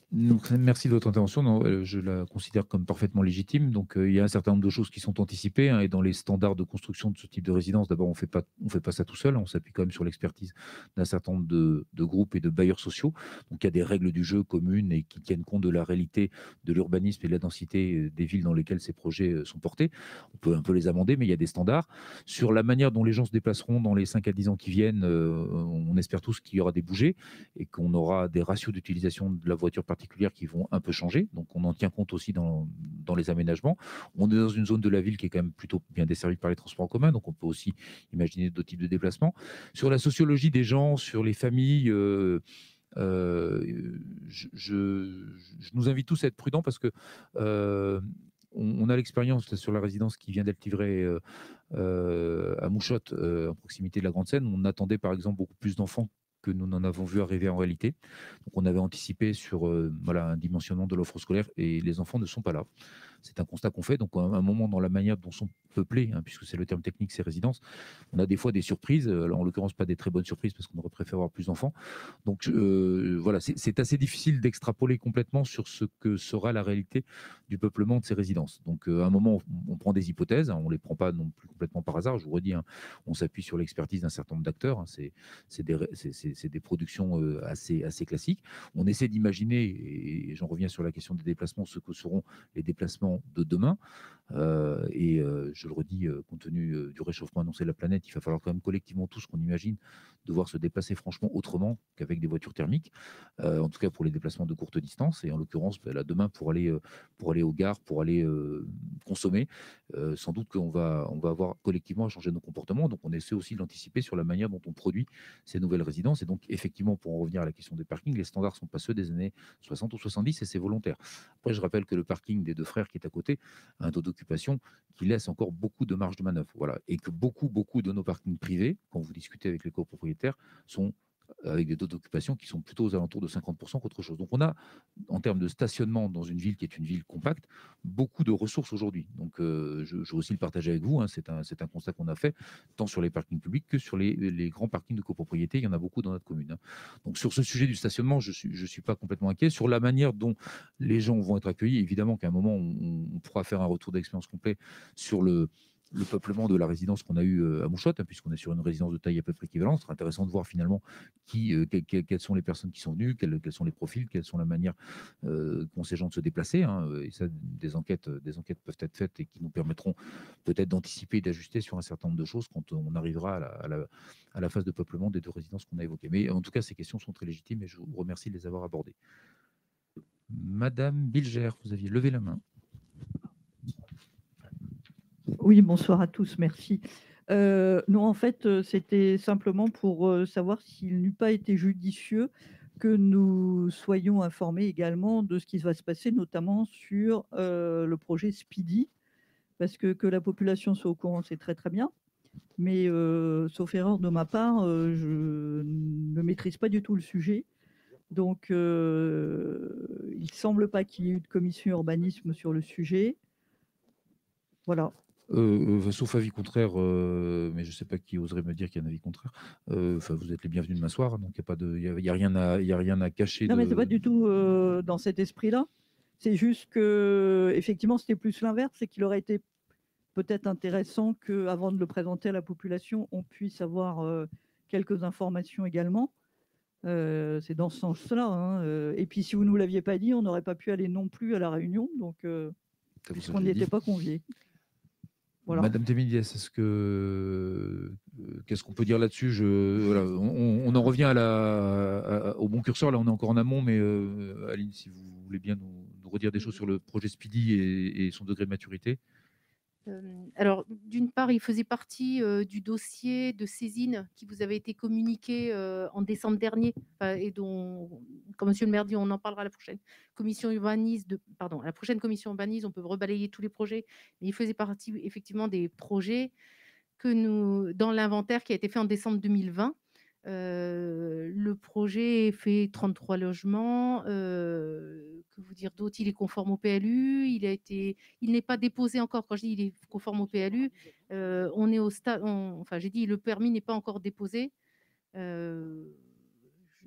Donc, merci de votre intervention. Non, je la considère comme parfaitement légitime. Donc, il y a un certain nombre de choses qui sont anticipées, hein, et dans les standards de construction de ce type de résidence, d'abord, on fait pas ça tout seul, hein. On s'appuie quand même sur l'expertise d'un certain nombre de groupes et de bailleurs sociaux. Donc, il y a des règles du jeu communes et qui tiennent compte de la réalité de l'urbanisme et de la densité des villes dans lesquelles ces projets sont portés. On peut un peu les amender, mais il y a des standards. Sur la manière dont les gens se déplaceront dans les 5 à 10 ans qui viennent, on espère tous qu'il y aura des bougées et qu'on aura des ratios d'utilisation de la voiture particulière qui vont un peu changer. Donc, on en tient compte aussi dans les aménagements. On est dans une zone de la ville qui est quand même plutôt bien desservie par les transports en commun, donc on peut aussi imaginer d'autres types de déplacements. Sur la sociologie des gens, sur les familles, je nous invite tous à être prudents parce que on a l'expérience sur la résidence qui vient d'être livrée à Mouchotte, en proximité de la Grande Seine. On attendait par exemple beaucoup plus d'enfants que nous n'en avons vu arriver en réalité. Donc, on avait anticipé sur un dimensionnement de l'offre scolaire et les enfants ne sont pas là. C'est un constat qu'on fait. Donc, à un moment, dans la manière dont sont peuplées, hein, puisque c'est le terme technique, ces résidences, on a des fois des surprises. Alors, en l'occurrence, pas des très bonnes surprises parce qu'on aurait préféré avoir plus d'enfants. Donc, voilà, c'est assez difficile d'extrapoler complètement sur ce que sera la réalité du peuplement de ces résidences. Donc, à un moment, on prend des hypothèses. Hein, on ne les prend pas non plus complètement par hasard. Je vous redis, hein, on s'appuie sur l'expertise d'un certain nombre d'acteurs. Hein, c'est des productions assez classiques. On essaie d'imaginer, et j'en reviens sur la question des déplacements, ce que seront les déplacements de demain. Je le redis, compte tenu du réchauffement annoncé de la planète, il va falloir quand même collectivement tous qu'on imagine devoir se déplacer franchement autrement qu'avec des voitures thermiques, en tout cas pour les déplacements de courte distance. Et en l'occurrence, là, demain, pour aller aux gares, pour aller consommer, sans doute qu'on va avoir collectivement à changer nos comportements. Donc, on essaie aussi de l'anticiper sur la manière dont on produit ces nouvelles résidences. Et donc, effectivement, pour en revenir à la question des parkings, les standards ne sont pas ceux des années 60 ou 70 et c'est volontaire. Après, je rappelle que le parking des Deux Frères qui est à côté a un taux d'occupation qui laisse encore beaucoup de marge de manœuvre. Voilà. Et que beaucoup de nos parkings privés, quand vous discutez avec les copropriétaires, sont avec des taux d'occupation qui sont plutôt aux alentours de 50% qu'autre chose. Donc on a, en termes de stationnement dans une ville qui est une ville compacte, beaucoup de ressources aujourd'hui. Donc je veux aussi le partager avec vous, hein. C'est un constat qu'on a fait, tant sur les parkings publics que sur les grands parkings de copropriété. Il y en a beaucoup dans notre commune, hein. Donc sur ce sujet du stationnement, je suis pas complètement inquiet. Sur la manière dont les gens vont être accueillis, évidemment qu'à un moment, on pourra faire un retour d'expérience complet sur le peuplement de la résidence qu'on a eue à Mouchotte, hein, puisqu'on est sur une résidence de taille à peu près équivalente. Ce sera intéressant de voir finalement quelles sont les personnes qui sont venues, quels sont les profils, quelles sont la manière qu'ont ces gens de se déplacer, hein. Et ça, des enquêtes peuvent être faites et qui nous permettront peut-être d'anticiper et d'ajuster sur un certain nombre de choses quand on arrivera à la phase de peuplement des deux résidences qu'on a évoquées. Mais en tout cas, ces questions sont très légitimes et je vous remercie de les avoir abordées. Madame Bilger, vous aviez levé la main. Oui, bonsoir à tous, merci. Non, en fait, c'était simplement pour savoir s'il n'eût pas été judicieux que nous soyons informés également de ce qui va se passer, notamment sur le projet Speedy, parce que la population soit au courant, c'est très très bien, mais sauf erreur de ma part, je ne maîtrise pas du tout le sujet. Donc, il ne semble pas qu'il y ait eu de commission urbanisme sur le sujet. Voilà. Sauf avis contraire, mais je ne sais pas qui oserait me dire qu'il y a un avis contraire. Vous êtes les bienvenus de m'asseoir, donc il n'y a rien à cacher. Non, mais ce n'est pas du tout dans cet esprit-là. C'est juste que, effectivement, c'était plus l'inverse, c'est qu'il aurait été peut-être intéressant qu'avant de le présenter à la population, on puisse avoir quelques informations également. C'est dans ce sens-là, hein. Et puis, si vous ne nous l'aviez pas dit, on n'aurait pas pu aller non plus à la réunion, donc puisqu'on n'y était pas conviés. Voilà. Madame Temiliès, qu'est-ce qu'on peut dire là-dessus? Voilà, on en revient au bon curseur. Là, on est encore en amont, mais Aline, si vous voulez bien nous redire des choses sur le projet Speedy et son degré de maturité. Alors, d'une part, il faisait partie du dossier de saisine qui vous avait été communiqué en décembre dernier, et dont, comme Monsieur le maire dit, on en parlera à la prochaine commission urbanisme. À la prochaine commission urbanisme, on peut rebalayer tous les projets, mais il faisait partie effectivement des projets dans l'inventaire qui a été fait en décembre 2020. Le projet fait 33 logements. Que vous dire d'autre? Il est conforme au PLU. Il n'est pas déposé encore. Quand je dis il est conforme au PLU, on est au stade. J'ai dit le permis n'est pas encore déposé.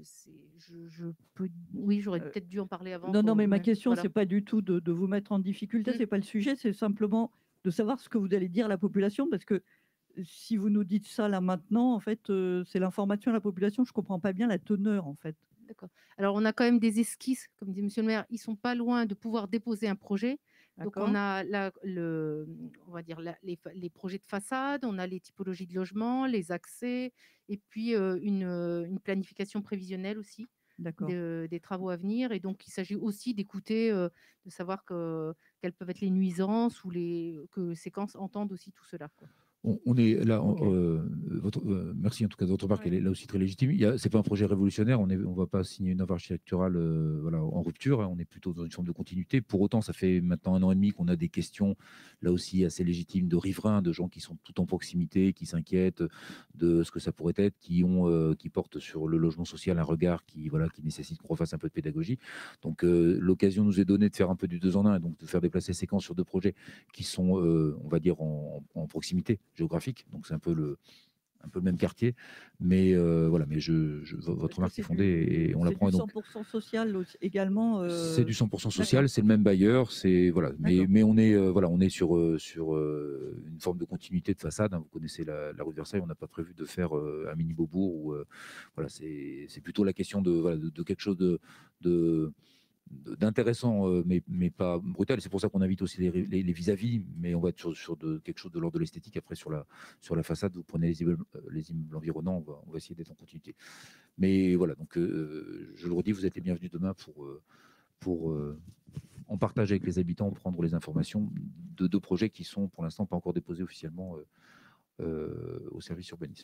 Oui, j'aurais peut-être dû en parler avant. Non, mais ma question, voilà. c'est pas du tout de vous mettre en difficulté, c'est pas le sujet, c'est simplement de savoir ce que vous allez dire à la population, parce que si vous nous dites ça là maintenant, en fait, c'est l'information à la population, je comprends pas bien la teneur, en fait. D'accord. Alors, on a quand même des esquisses, comme dit Monsieur le maire, ils sont pas loin de pouvoir déposer un projet. Donc, on a on va dire les projets de façade, on a les typologies de logement, les accès, et puis une planification prévisionnelle aussi des travaux à venir. Et donc, il s'agit aussi d'écouter, de savoir quelles peuvent être les nuisances ou que Séquences entendent aussi tout cela, quoi. On est là, merci en tout cas de votre remarque, elle est là aussi très légitime. Ce n'est pas un projet révolutionnaire, on ne va pas signer une œuvre architecturale voilà, en rupture, hein, on est plutôt dans une forme de continuité. Pour autant, ça fait maintenant 1 an et demi qu'on a des questions là aussi assez légitimes de riverains, de gens qui sont tout en proximité, qui s'inquiètent de ce que ça pourrait être, qui portent sur le logement social un regard qui nécessite qu'on refasse un peu de pédagogie. Donc l'occasion nous est donnée de faire un peu du 2 en 1 et donc de faire déplacer Séquences sur 2 projets qui sont, on va dire, en proximité géographique, donc c'est un peu le même quartier, mais voilà, mais votre remarque est fondée et on la prend. C'est du 100% social également. C'est du 100% social, c'est le même bailleur, c'est voilà, mais on est on est sur une forme de continuité de façade, hein. Vous connaissez la rue de Versailles, on n'a pas prévu de faire un mini Beaubourg ou voilà, c'est plutôt la question de quelque chose d'intéressant, mais pas brutal. C'est pour ça qu'on invite aussi les vis-à-vis, mais on va être sur quelque chose de l'ordre de l'esthétique. Après, sur la façade, vous prenez les immeubles environnants, on va essayer d'être en continuité. Mais voilà, donc je le redis, vous êtes les bienvenus demain pour en partager avec les habitants, prendre les informations de 2 projets qui sont pour l'instant pas encore déposés officiellement au service urbanisme.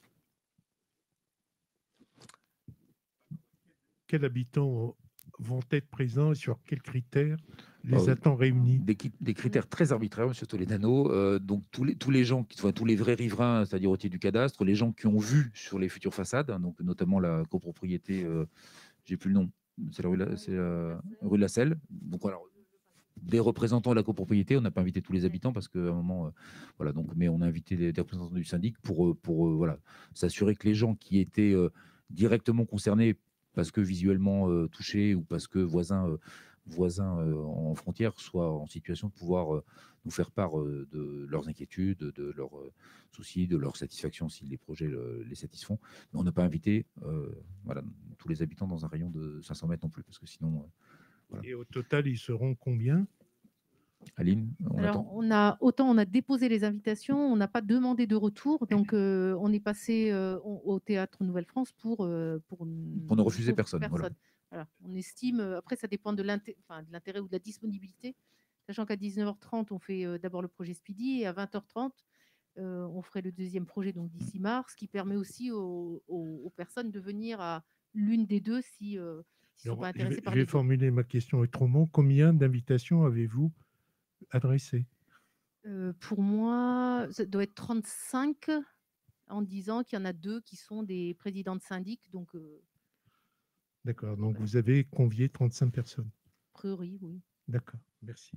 Quels habitants vont être présents et sur quels critères les attend réunis? Des critères très arbitraires, monsieur Toledano. Donc tous les gens, tous les vrais riverains, c'est-à-dire au titre du cadastre, les gens qui ont vu sur les futures façades, hein, donc notamment la copropriété, j'ai plus le nom, c'est la rue de la Selle. Donc voilà, des représentants de la copropriété. On n'a pas invité tous les habitants parce qu'à un moment, voilà. Donc, mais on a invité des représentants du syndic pour voilà, s'assurer que les gens qui étaient directement concernés parce que visuellement touchés ou parce que voisins en frontière soient en situation de pouvoir nous faire part de leurs inquiétudes, de leurs soucis, de leur satisfaction si les projets les satisfont. Mais on n'a pas invité voilà, tous les habitants dans un rayon de 500 mètres non plus, parce que sinon... voilà. Et au total, ils seront combien? Aline, on a déposé les invitations, on n'a pas demandé de retour, donc on est passé au Théâtre Nouvelle-France pour ne refuser personne. Voilà. Voilà. On estime, après ça dépend de l'intérêt ou de la disponibilité, sachant qu'à 19h30 on fait d'abord le projet Speedy et à 20h30 on ferait le 2e projet donc d'ici mars, qui permet aussi aux personnes de venir à l'une des 2 si ne sont pas intéressés par les 2. Je vais formuler ma question autrement. Combien d'invitations avez-vous adressées? Pour moi, ça doit être 35, en disant qu'il y en a 2 qui sont des présidents de syndic. Donc, d'accord, donc voilà. Vous avez convié 35 personnes? A priori, oui. D'accord, merci.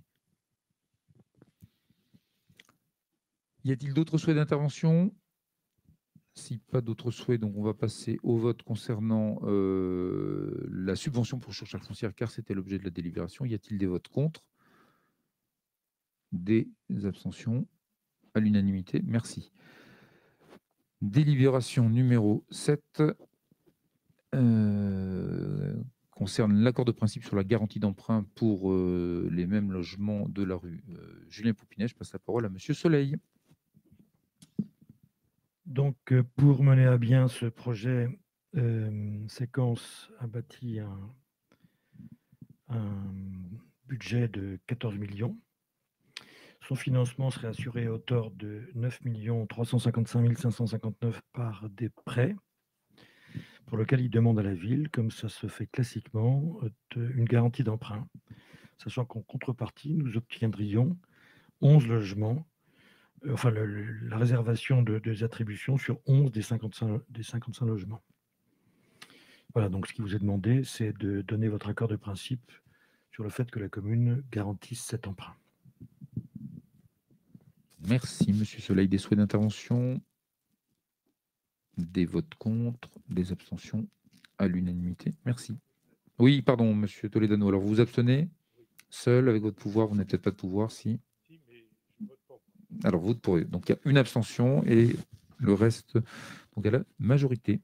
Y a-t-il d'autres souhaits d'intervention? Si pas d'autres souhaits, donc on va passer au vote concernant la subvention pour surcharge foncière, car c'était l'objet de la délibération. Y a-t-il des votes contre? Des abstentions? À l'unanimité, merci. Délibération numéro 7 concerne l'accord de principe sur la garantie d'emprunt pour les mêmes logements de la rue Julien Poupinet. Je passe la parole à Monsieur Soleil. Donc, pour mener à bien ce projet, Séquences a bâti un budget de 14 millions. Son financement serait assuré à hauteur de 9 355 559 par des prêts, pour lequel il demande à la ville, comme ça se fait classiquement, une garantie d'emprunt, sachant qu'en contrepartie, nous obtiendrions 11 logements, enfin la réservation des attributions sur 11 des 55 logements. Voilà, donc ce qui vous est demandé, c'est de donner votre accord de principe sur le fait que la commune garantisse cet emprunt. Merci, Monsieur Soleil. Des souhaits d'intervention? Des votes contre? Des abstentions? à l'unanimité. Merci. Oui, pardon, monsieur Toledano. Alors, vous vous abstenez seul avec votre pouvoir? Vous n'avez peut-être pas de pouvoir, si. Alors, vote pour. Donc, il y a une abstention et le reste, donc à la majorité.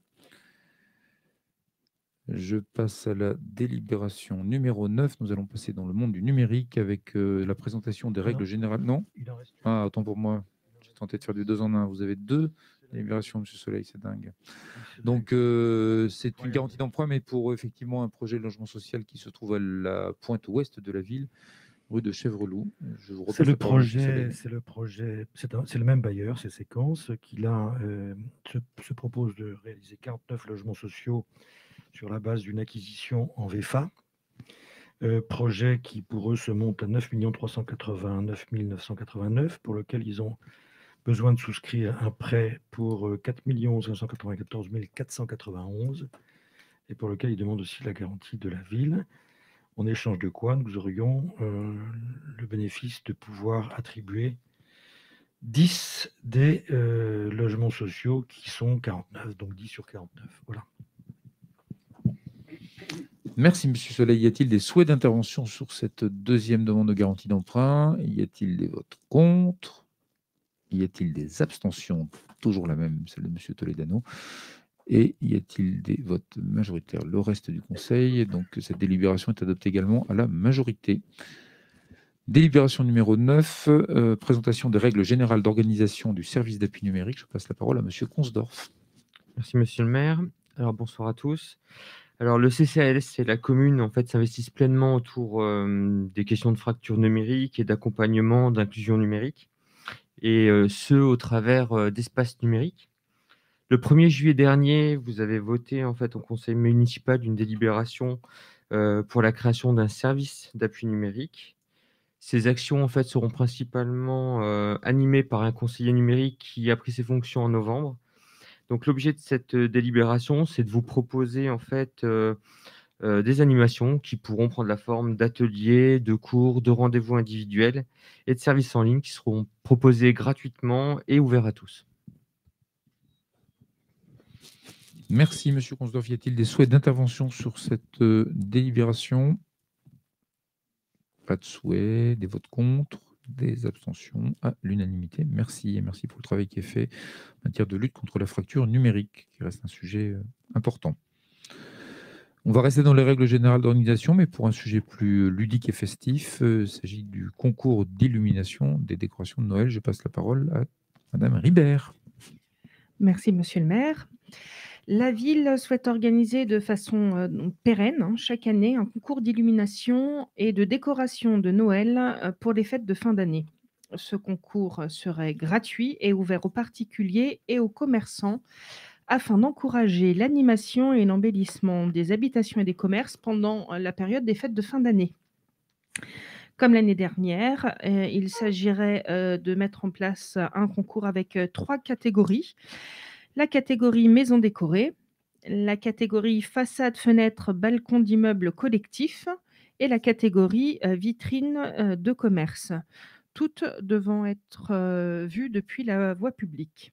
Je passe à la délibération numéro 9. Nous allons passer dans le monde du numérique avec la présentation des règles générales. Non? Il en reste une. Ah, autant pour moi. J'ai tenté de faire du 2 en 1. Vous avez 2 délibérations, monsieur Soleil, c'est dingue. Donc, c'est une garantie d'emprunt, mais pour effectivement un projet de logement social qui se trouve à la pointe ouest de la ville, rue de Chèvreloup. Je vous C'est repasse la parole, monsieur Soleil. C'est le même bailleur, c'est Séquence, qui là se propose de réaliser 49 logements sociaux sur la base d'une acquisition en VFA. Projet qui pour eux se monte à 9 389 989, pour lequel ils ont besoin de souscrire un prêt pour 4 594 491 et pour lequel ils demandent aussi la garantie de la ville. En échange de quoi nous aurions le bénéfice de pouvoir attribuer 10 des logements sociaux qui sont 49, donc 10 sur 49. Voilà. Merci, monsieur Soleil. Y a-t-il des souhaits d'intervention sur cette deuxième demande de garantie d'emprunt? Y a-t-il des votes contre? Y a-t-il des abstentions? Toujours la même, celle de monsieur Toledano. Et y a-t-il des votes majoritaires? Le reste du Conseil. Donc, cette délibération est adoptée également à la majorité. Délibération numéro 9, présentation des règles générales d'organisation du service d'appui numérique. Je passe la parole à monsieur Consdorf. Merci, monsieur le maire. Alors, bonsoir à tous. Alors, le CCAS et la commune, en fait, s'investissent pleinement autour des questions de fracture numérique et d'accompagnement d'inclusion numérique, et ce, au travers d'espaces numériques. Le 1er juillet dernier, vous avez voté, en fait, au conseil municipal une délibération pour la création d'un service d'appui numérique. Ces actions, en fait, seront principalement animées par un conseiller numérique qui a pris ses fonctions en novembre. Donc, l'objet de cette délibération, c'est de vous proposer, en fait, des animations qui pourront prendre la forme d'ateliers, de cours, de rendez-vous individuels et de services en ligne qui seront proposés gratuitement et ouverts à tous. Merci, monsieur Consdorf. Y a-t-il des souhaits d'intervention sur cette délibération? Pas de souhait. Des votes contre? Des abstentions? À l'unanimité. Merci. Et merci pour le travail qui est fait en matière de lutte contre la fracture numérique, qui reste un sujet important. On va rester dans les règles générales d'organisation, mais pour un sujet plus ludique et festif. Il s'agit du concours d'illumination des décorations de Noël. Je passe la parole à madame Ribert. Merci, monsieur le maire. La ville souhaite organiser de façon pérenne chaque année un concours d'illumination et de décoration de Noël pour les fêtes de fin d'année. Ce concours serait gratuit et ouvert aux particuliers et aux commerçants afin d'encourager l'animation et l'embellissement des habitations et des commerces pendant la période des fêtes de fin d'année. Comme l'année dernière, il s'agirait de mettre en place un concours avec 3 catégories. La catégorie maison décorée, la catégorie façade, fenêtre, balcon d'immeuble collectif et la catégorie vitrine de commerce, toutes devant être vues depuis la voie publique.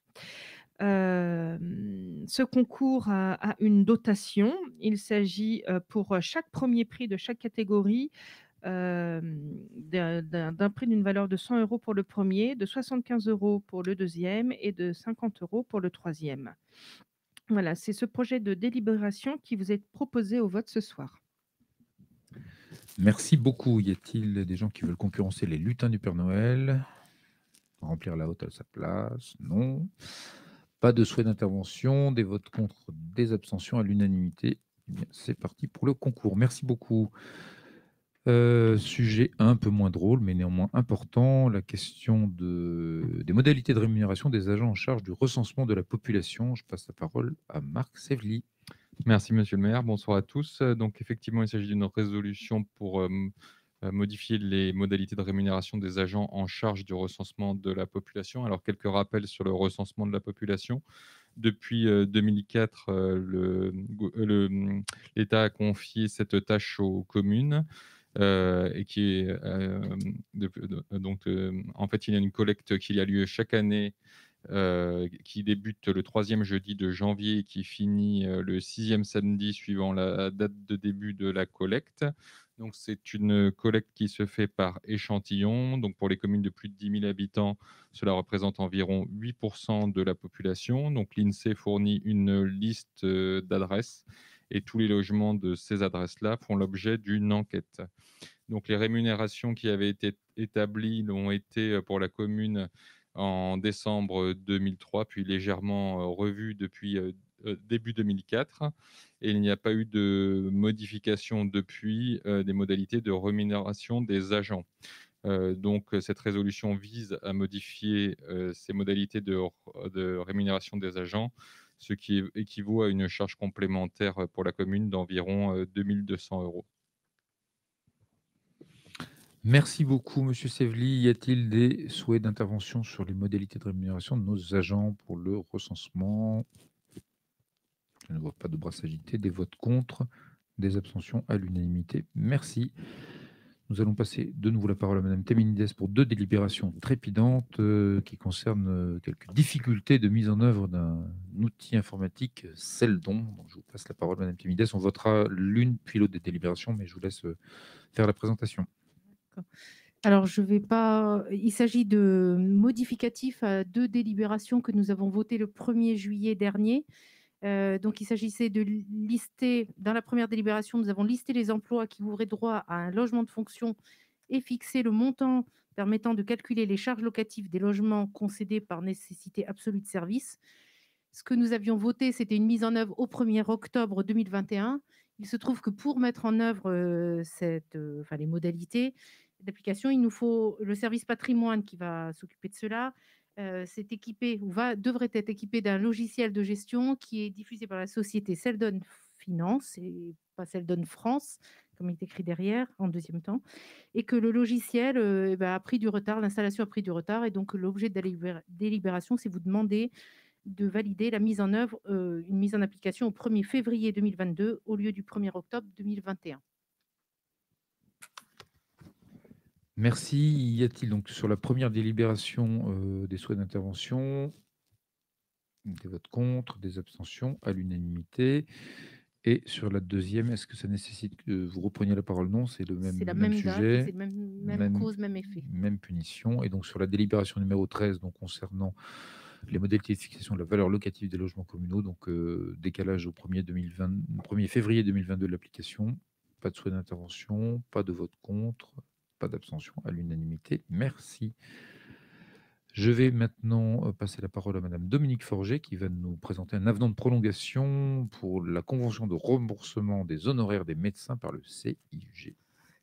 Ce concours a une dotation. Il s'agit pour chaque premier prix de chaque catégorie d'un prix d'une valeur de 100 € pour le premier, de 75 € pour le deuxième et de 50 € pour le troisième. Voilà, c'est ce projet de délibération qui vous est proposé au vote ce soir. Merci beaucoup. Y a-t-il des gens qui veulent concurrencer les lutins du Père Noël? Remplir la haute à sa place? Non. Pas de souhait d'intervention, des votes contre, des abstentions à l'unanimité. C'est parti pour le concours. Merci beaucoup. Sujet un peu moins drôle, mais néanmoins important, la question des modalités de rémunération des agents en charge du recensement de la population. Je passe la parole à Marc Sévli. Merci, monsieur le maire. Bonsoir à tous. Donc, effectivement, il s'agit d'une résolution pour modifier les modalités de rémunération des agents en charge du recensement de la population. Alors, quelques rappels sur le recensement de la population. Depuis 2004, l'État a confié cette tâche aux communes. Et qui est donc en fait il y a une collecte qui a lieu chaque année qui débute le 3e jeudi de janvier et qui finit le 6e samedi suivant la date de début de la collecte. Donc, c'est une collecte qui se fait par échantillon. Donc, pour les communes de plus de 10 000 habitants, cela représente environ 8% de la population. Donc, l'INSEE fournit une liste d'adresses et tous les logements de ces adresses-là font l'objet d'une enquête. Donc, les rémunérations qui avaient été établies l'ont été pour la commune en décembre 2003, puis légèrement revues depuis début 2004. Et il n'y a pas eu de modification depuis des modalités de rémunération des agents. Donc, cette résolution vise à modifier ces modalités de rémunération des agents, ce qui équivaut à une charge complémentaire pour la commune d'environ 2 200 €. Merci beaucoup, Monsieur Sevely. Y a-t-il des souhaits d'intervention sur les modalités de rémunération de nos agents pour le recensement? Je ne vois pas de bras s'agiter. Des votes contre, des abstentions à l'unanimité. Merci. Nous allons passer de nouveau la parole à Madame Teminides pour 2 délibérations trépidantes qui concernent quelques difficultés de mise en œuvre d'un outil informatique Seldon. Donc, je vous passe la parole, Madame Teminides. On votera l'une puis l'autre des délibérations, mais je vous laisse faire la présentation. Alors, je vais pas. Il s'agit de modificatifs à 2 délibérations que nous avons votées le 1er juillet dernier. Donc, il s'agissait de lister, dans la première délibération, nous avons listé les emplois qui ouvraient droit à un logement de fonction et fixé le montant permettant de calculer les charges locatives des logements concédés par nécessité absolue de service. Ce que nous avions voté, c'était une mise en œuvre au 1er octobre 2021. Il se trouve que pour mettre en œuvre les modalités d'application, il nous faut le service patrimoine qui va s'occuper de cela. C'est équipé ou devrait être équipé d'un logiciel de gestion qui est diffusé par la société Seldon Finance et pas Seldon France, comme il est écrit derrière en deuxième temps, et que le logiciel a pris du retard, l'installation a pris du retard, et donc l'objet de la délibération, c'est vous demander de valider la mise en œuvre, une mise en application au 1er février 2022 au lieu du 1er octobre 2021. Merci. Y a-t-il donc sur la première délibération des souhaits d'intervention, des votes contre, des abstentions à l'unanimité? Et sur la deuxième, est-ce que ça nécessite que vous repreniez la parole? Non, c'est le même, C'est la même même date, sujet, c'est même cause, même effet. même punition. Et donc sur la délibération numéro 13, donc concernant les modalités de fixation de la valeur locative des logements communaux, donc décalage au 1er février 2022 de l'application, pas de souhait d'intervention, pas de vote contre, pas d'abstention à l'unanimité. Merci. Je vais maintenant passer la parole à Madame Dominique Forget qui va nous présenter un avenant de prolongation pour la convention de remboursement des honoraires des médecins par le CIUG.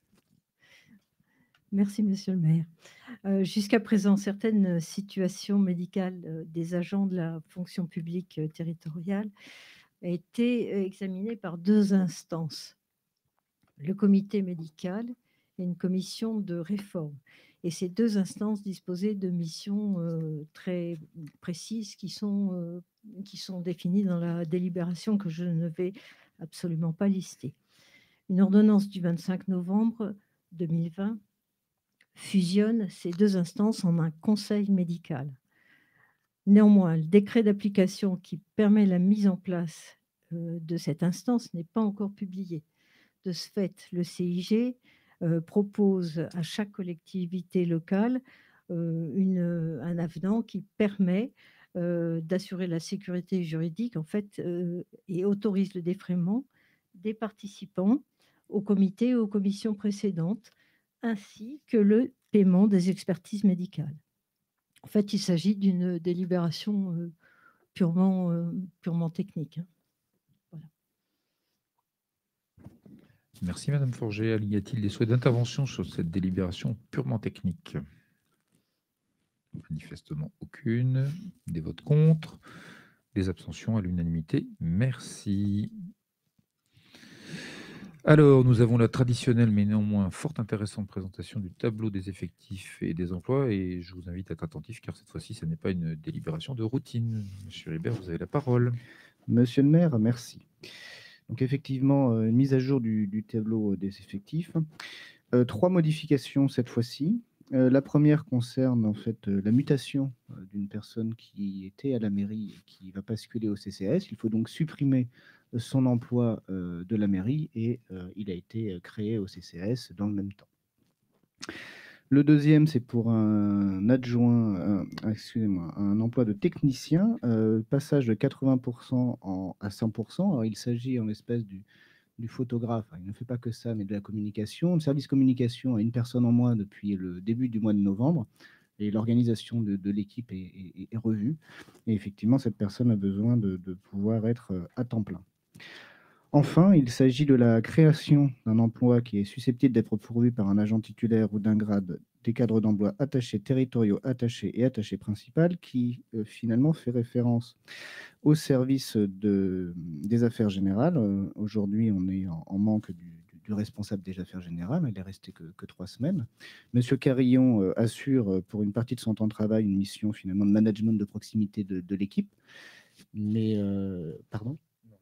Merci, Monsieur le maire. Jusqu'à présent, certaines situations médicales des agents de la fonction publique territoriale étaient examinées par 2 instances, le comité médical et une commission de réforme. Et ces 2 instances disposaient de missions très précises qui sont définies dans la délibération que je ne vais absolument pas lister. Une ordonnance du 25 novembre 2020 fusionne ces 2 instances en un conseil médical. Néanmoins, le décret d'application qui permet la mise en place de cette instance n'est pas encore publié. De ce fait, le CIG propose à chaque collectivité locale un avenant qui permet d'assurer la sécurité juridique et autorise le défraiement des participants au comité et aux commissions précédentes, ainsi que le paiement des expertises médicales. En fait, il s'agit d'une délibération purement technique. Voilà. Merci Madame Forget. Y a-t-il des souhaits d'intervention sur cette délibération purement technique? Manifestement aucune. Des votes contre, des abstentions à l'unanimité. Merci. Alors, nous avons la traditionnelle, mais néanmoins fort intéressante présentation du tableau des effectifs et des emplois. Et je vous invite à être attentif, car cette fois-ci, ce n'est pas une délibération de routine. Monsieur Ribert, vous avez la parole. Monsieur le maire, merci. Donc, effectivement, une mise à jour du tableau des effectifs. 3 modifications cette fois-ci. La première concerne en fait la mutation d'une personne qui était à la mairie et qui va basculer au CCAS. Il faut donc supprimer son emploi de la mairie et il a été créé au CCAS dans le même temps. Le deuxième, c'est pour un adjoint, excusez-moi, un emploi de technicien, passage de 80% à 100%. Alors, il s'agit en l'espèce du photographe. Il ne fait pas que ça, mais de la communication. Le service communication a une personne en moins depuis le début du mois de novembre et l'organisation de l'équipe est revue. Et effectivement, cette personne a besoin de pouvoir être à temps plein. Enfin, il s'agit de la création d'un emploi qui est susceptible d'être pourvu par un agent titulaire ou d'un grade des cadres d'emploi attachés territoriaux, attachés et attachés principal, qui finalement fait référence au service des affaires générales. Aujourd'hui, on est en manque du responsable des affaires générales. Il est resté que 3 semaines. Monsieur Carillon assure pour une partie de son temps de travail une mission finalement de management de proximité de l'équipe. Mais, pardon ?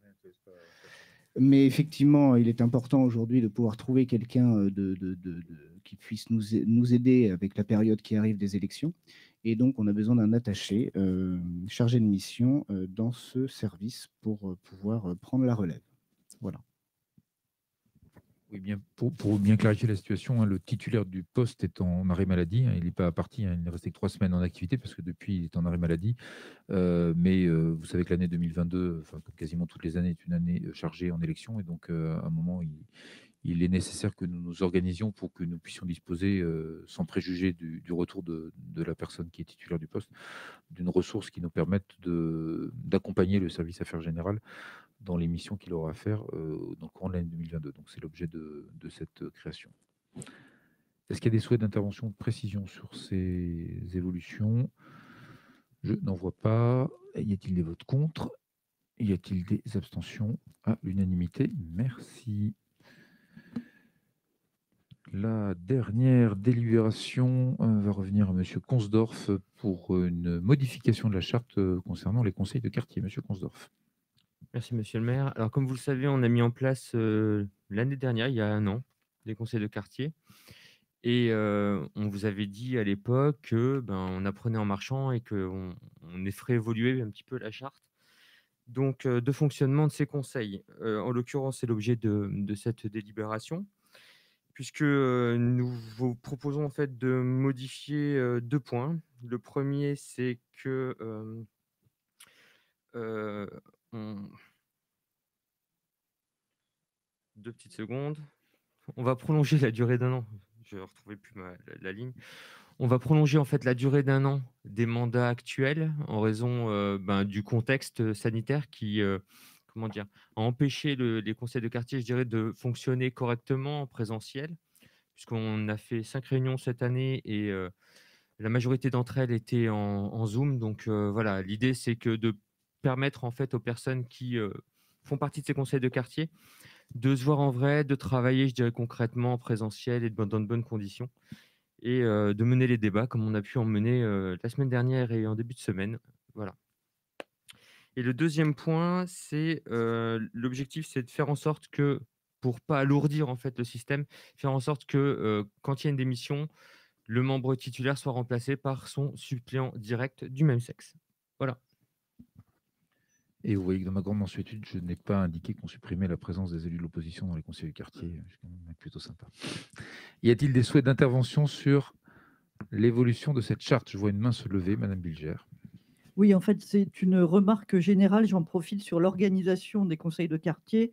Mais effectivement, il est important aujourd'hui de pouvoir trouver quelqu'un qui puisse nous aider avec la période qui arrive des élections. Et donc, on a besoin d'un attaché chargé de mission dans ce service pour pouvoir prendre la relève. Voilà. Oui, bien, pour bien clarifier la situation, le titulaire du poste est en arrêt maladie. Il n'est pas parti, il est resté que 3 semaines en activité parce que depuis, il est en arrêt maladie. Mais vous savez que l'année 2022, comme quasiment toutes les années, est une année chargée en élections. Et donc, à un moment, il est nécessaire que nous nous organisions pour que nous puissions disposer, sans préjuger du retour de la personne qui est titulaire du poste, d'une ressource qui nous permette d'accompagner le service affaires générales dans les missions qu'il aura à faire dans le courant de l'année 2022. Donc, c'est l'objet de cette création. Est-ce qu'il y a des souhaits d'intervention, de précision sur ces évolutions? Je n'en vois pas. Y a-t-il des votes contre? Y a-t-il des abstentions? À l'unanimité, merci. La dernière délibération va revenir à M. Consdorf pour une modification de la charte concernant les conseils de quartier. M. Consdorf. Merci, monsieur le maire. Alors, comme vous le savez, on a mis en place l'année dernière, il y a 1 an, des conseils de quartier. Et on vous avait dit à l'époque que on apprenait en marchant et qu'on ferait évoluer un petit peu la charte. Donc, de fonctionnement de ces conseils. En l'occurrence, c'est l'objet de cette délibération, puisque nous vous proposons en fait de modifier 2 points. Le premier, c'est que on... 2 petites secondes. On va prolonger la durée d'1 an. Je ne retrouvais plus la ligne. On va prolonger en fait la durée d'1 an des mandats actuels en raison du contexte sanitaire qui comment dire, a empêché les conseils de quartier, je dirais, de fonctionner correctement en présentiel, puisqu'on a fait 5 réunions cette année et la majorité d'entre elles étaient en Zoom. Donc voilà, l'idée c'est que de permettre en fait aux personnes qui font partie de ces conseils de quartier de se voir en vrai, de travailler, je dirais, concrètement en présentiel et dans de bonnes conditions, et de mener les débats comme on a pu en mener la semaine dernière et en début de semaine. Voilà. Et le deuxième point, c'est l'objectif, c'est de faire en sorte que, pour pas alourdir en fait le système, faire en sorte que quand il y a une démission, le membre titulaire soit remplacé par son suppléant direct du même sexe. Voilà. Et vous voyez que dans ma grande mansuétude, je n'ai pas indiqué qu'on supprimait la présence des élus de l'opposition dans les conseils de quartier. C'est quand même plutôt sympa. Y a-t-il des souhaits d'intervention sur l'évolution de cette charte? Je vois une main se lever, Madame Bilger. Oui, en fait, c'est une remarque générale. J'en profite sur l'organisation des conseils de quartier.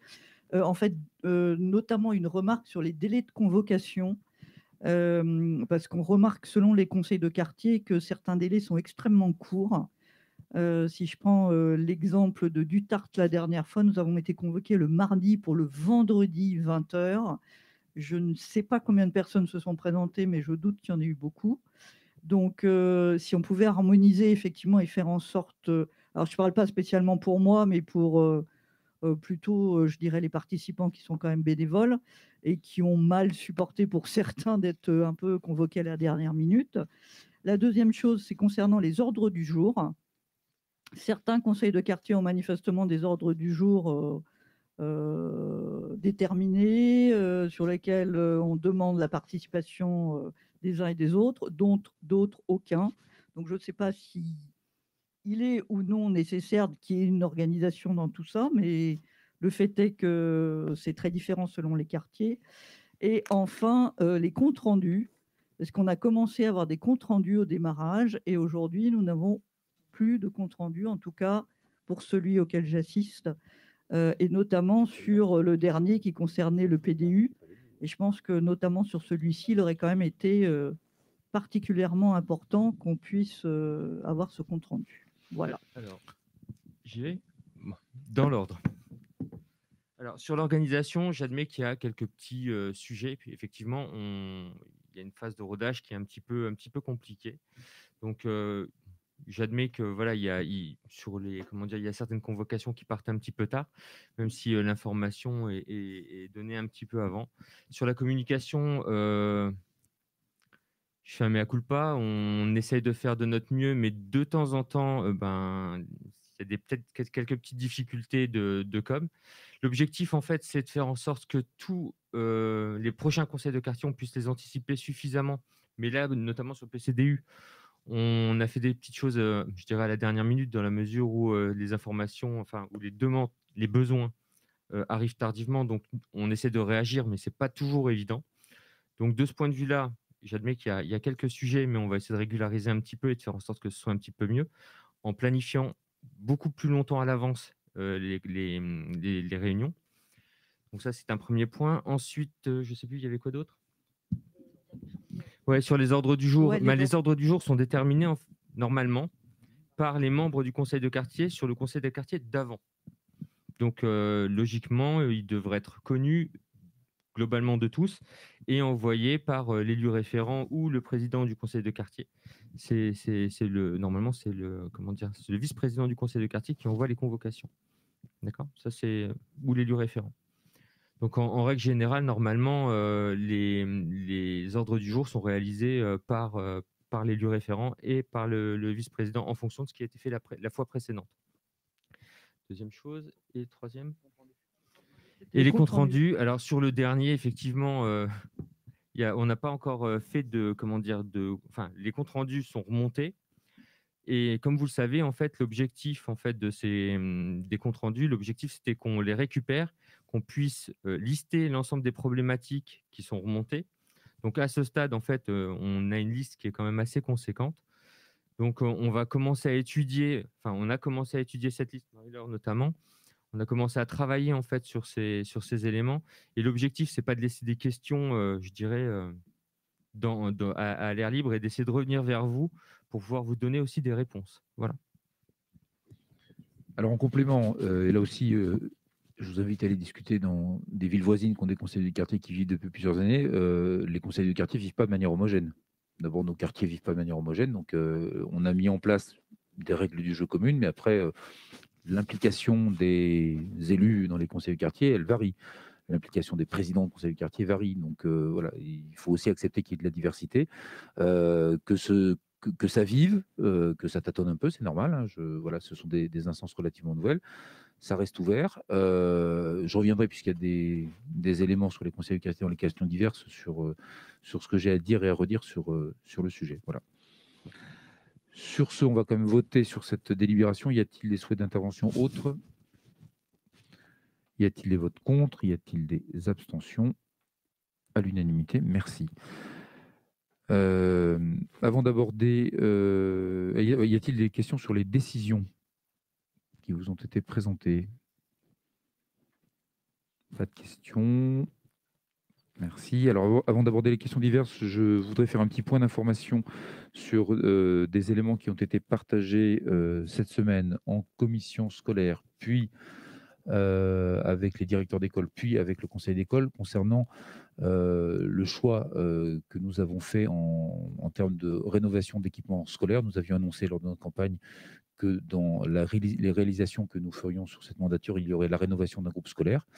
Notamment une remarque sur les délais de convocation. Parce qu'on remarque selon les conseils de quartier que certains délais sont extrêmement courts. Si je prends l'exemple de Dutarte la dernière fois, nous avons été convoqués le mardi pour le vendredi 20h. Je ne sais pas combien de personnes se sont présentées, mais je doute qu'il y en ait eu beaucoup. Donc, si on pouvait harmoniser effectivement et faire en sorte... alors, je ne parle pas spécialement pour moi, mais pour plutôt, je dirais, les participants qui sont quand même bénévoles et qui ont mal supporté pour certains d'être un peu convoqués à la dernière minute. La deuxième chose, c'est concernant les ordres du jour. Certains conseils de quartier ont manifestement des ordres du jour déterminés, sur lesquels on demande la participation des uns et des autres, d'autres aucun. Donc je ne sais pas si il est ou non nécessaire qu'il y ait une organisation dans tout ça, mais le fait est que c'est très différent selon les quartiers. Et enfin, les comptes rendus, parce qu'on a commencé à avoir des comptes rendus au démarrage, et aujourd'hui, nous n'avons plus de comptes rendus, en tout cas pour celui auquel j'assiste, et notamment sur le dernier qui concernait le PDU. Et je pense que notamment sur celui-ci, il aurait quand même été particulièrement important qu'on puisse avoir ce compte rendu. Voilà. Alors, j'y vais dans l'ordre. Alors, sur l'organisation, j'admets qu'il y a quelques petits sujets. Puis effectivement, il y a une phase de rodage qui est un petit peu compliquée. Donc, j'admets que voilà, il y a certaines convocations qui partent un petit peu tard, même si l'information est donnée un petit peu avant. Sur la communication, je fais un mea culpa, on essaye de faire de notre mieux, mais de temps en temps, il y a peut-être quelques petites difficultés de com. L'objectif, en fait, c'est de faire en sorte que tous les prochains conseils de quartier, on puisse les anticiper suffisamment. Mais là, notamment sur le PCDU, on a fait des petites choses, je dirais, à la dernière minute, dans la mesure où les informations, où les demandes, les besoins arrivent tardivement. Donc, on essaie de réagir, mais ce n'est pas toujours évident. Donc, de ce point de vue-là, j'admets qu'il y a quelques sujets, mais on va essayer de régulariser un petit peu et de faire en sorte que ce soit un petit peu mieux, en planifiant beaucoup plus longtemps à l'avance les réunions. Donc ça, c'est un premier point. Ensuite, je ne sais plus, il y avait quoi d'autre? Ouais, sur les ordres du jour. Ouais, les ordres du jour sont déterminés normalement par les membres du conseil de quartier sur le conseil de quartier d'avant. Donc, logiquement, ils devraient être connus globalement de tous et envoyé par l'élu référent ou le président du conseil de quartier. Normalement, c'est le vice-président du conseil de quartier qui envoie les convocations. D'accord? Ça, c'est ou l'élu référent. Donc, en règle générale, normalement, les ordres du jour sont réalisés par l'élu référent et par le vice-président en fonction de ce qui a été fait la fois précédente. Deuxième chose. Et troisième? Et les comptes rendus. Alors, sur le dernier, effectivement, on n'a pas encore fait les comptes rendus sont remontés. Et comme vous le savez, en fait, l'objectif des comptes rendus, l'objectif, c'était qu'on les récupère, qu'on puisse lister l'ensemble des problématiques qui sont remontées. Donc, à ce stade, en fait, on a une liste qui est quand même assez conséquente. Donc, on va commencer à étudier, on a commencé à étudier cette liste, Marie-Laure notamment. On a commencé à travailler en fait sur ces éléments. Et l'objectif, c'est pas de laisser des questions, je dirais, à l'air libre et d'essayer de revenir vers vous pour pouvoir vous donner aussi des réponses. Voilà. Alors en complément, et là aussi, je vous invite à aller discuter dans des villes voisines qui ont des conseils de quartier qui vivent depuis plusieurs années. Les conseils de quartier ne vivent pas de manière homogène. D'abord, nos quartiers ne vivent pas de manière homogène. Donc, on a mis en place des règles du jeu communes, mais après, l'implication des élus dans les conseils de quartier, elle varie. L'implication des présidents de conseils de quartier varie. Donc, voilà, il faut aussi accepter qu'il y ait de la diversité, que ça vive, que ça tâtonne un peu, c'est normal. Hein. Voilà, ce sont des instances relativement nouvelles. Ça reste ouvert. Je reviendrai, puisqu'il y a des éléments sur les conseils de quartier dans les questions diverses, sur ce que j'ai à dire et à redire sur le sujet. Voilà. Sur ce, on va quand même voter sur cette délibération. Y a-t-il des souhaits d'intervention autres? Y a-t-il des votes contre? Y a-t-il des abstentions? À l'unanimité, merci. Avant d'aborder, y a-t-il des questions sur les décisions qui vous ont été présentées? Pas de questions. Merci. Alors, avant d'aborder les questions diverses, je voudrais faire un petit point d'information sur des éléments qui ont été partagés cette semaine en commission scolaire, puis avec les directeurs d'école, puis avec le conseil d'école, concernant le choix que nous avons fait en termes de rénovation d'équipements scolaires. Nous avions annoncé lors de notre campagne que dans les réalisations que nous ferions sur cette mandature, il y aurait la rénovation d'un groupe scolaire.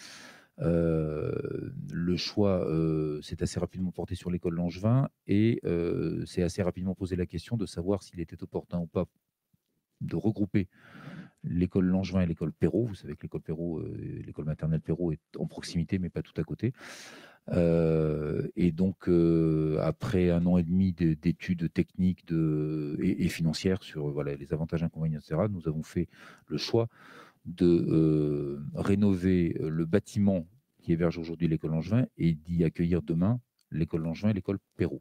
Le choix s'est assez rapidement porté sur l'école Langevin et s'est assez rapidement posé la question de savoir s'il était opportun ou pas de regrouper l'école Langevin et l'école Perrault. Vous savez que l'école Perrault, l'école maternelle Perrault est en proximité, mais pas tout à côté. Et donc, après 1 an et demi d'études techniques et financières sur voilà, les avantages, inconvénients, etc., nous avons fait le choix de rénover le bâtiment qui héberge aujourd'hui l'école Langevin et d'y accueillir demain l'école Langevin et l'école Perrault.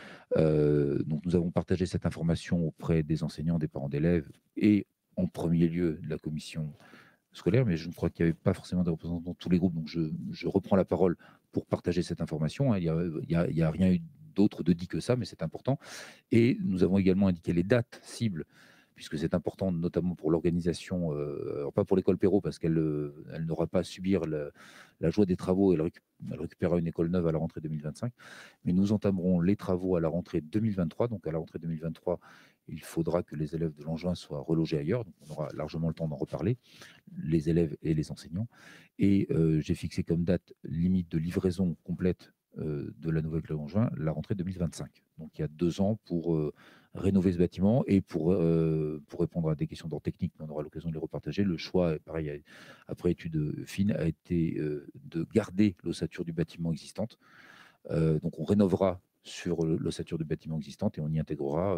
Donc, nous avons partagé cette information auprès des enseignants, des parents d'élèves et en premier lieu de la commission scolaire, mais je ne crois qu'il n'y avait pas forcément de représentants dans tous les groupes, donc je reprends la parole pour partager cette information. Il n'y a rien eu d'autre de dit que ça, mais c'est important. Et nous avons également indiqué les dates cibles, puisque c'est important, notamment pour l'organisation, alors pas pour l'école Perrault, parce qu'elle elle n'aura pas à subir la joie des travaux, elle récupérera une école neuve à la rentrée 2025, mais nous entamerons les travaux à la rentrée 2023, donc à la rentrée 2023, il faudra que les élèves de Langevin soient relogés ailleurs, donc on aura largement le temps d'en reparler, les élèves et les enseignants, et j'ai fixé comme date limite de livraison complète de la nouvelle école Langevin la rentrée 2025. Donc il y a 2 ans pour rénover ce bâtiment et pour répondre à des questions d'ordre technique, mais on aura l'occasion de les repartager. Le choix, pareil, après étude fine, a été de garder l'ossature du bâtiment existante. Donc on rénovera sur l'ossature du bâtiment existante et on y intégrera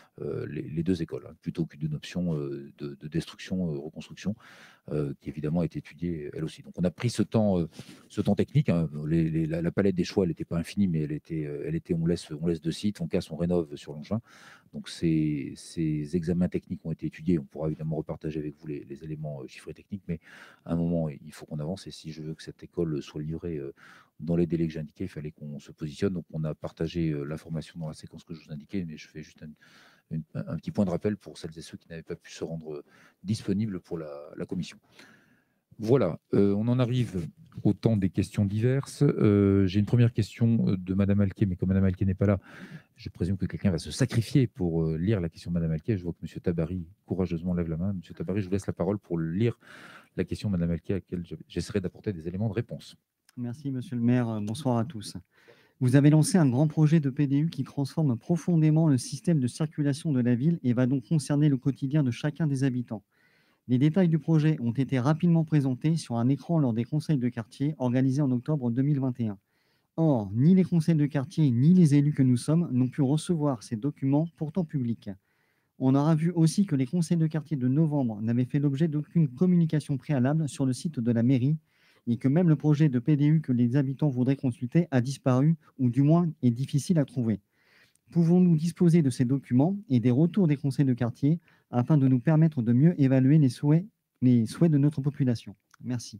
les 2 écoles, hein, plutôt qu'une option de destruction, reconstruction, qui évidemment a été étudiée elle aussi. Donc on a pris ce temps technique. Hein. La palette des choix, elle n'était pas infinie, mais elle était on laisse 2 sites, on casse, on rénove sur Langevin. Donc ces examens techniques ont été étudiés. On pourra évidemment repartager avec vous les éléments chiffrés techniques, mais à un moment, il faut qu'on avance. Et si je veux que cette école soit livrée dans les délais que j'ai indiqués, il fallait qu'on se positionne. Donc on a partagé l'information dans la séquence que je vous indiquais, mais je fais juste un petit point de rappel pour celles et ceux qui n'avaient pas pu se rendre disponibles pour la commission. Voilà, on en arrive au temps des questions diverses. J'ai une première question de Madame Alquier, mais comme Madame Alquier n'est pas là, je présume que quelqu'un va se sacrifier pour lire la question de Madame Alquier. Je vois que Monsieur Tabary courageusement lève la main. Monsieur Tabary, je vous laisse la parole pour lire la question de Madame Alquier à laquelle j'essaierai d'apporter des éléments de réponse. Merci, Monsieur le maire. Bonsoir à tous. Vous avez lancé un grand projet de PDU qui transforme profondément le système de circulation de la ville et va donc concerner le quotidien de chacun des habitants. Les détails du projet ont été rapidement présentés sur un écran lors des conseils de quartier organisés en octobre 2021. Or, ni les conseils de quartier ni les élus que nous sommes n'ont pu recevoir ces documents pourtant publics. On aura vu aussi que les conseils de quartier de novembre n'avaient fait l'objet d'aucune communication préalable sur le site de la mairie et que même le projet de PDU que les habitants voudraient consulter a disparu ou du moins est difficile à trouver. Pouvons-nous disposer de ces documents et des retours des conseils de quartier afin de nous permettre de mieux évaluer les souhaits de notre population? Merci.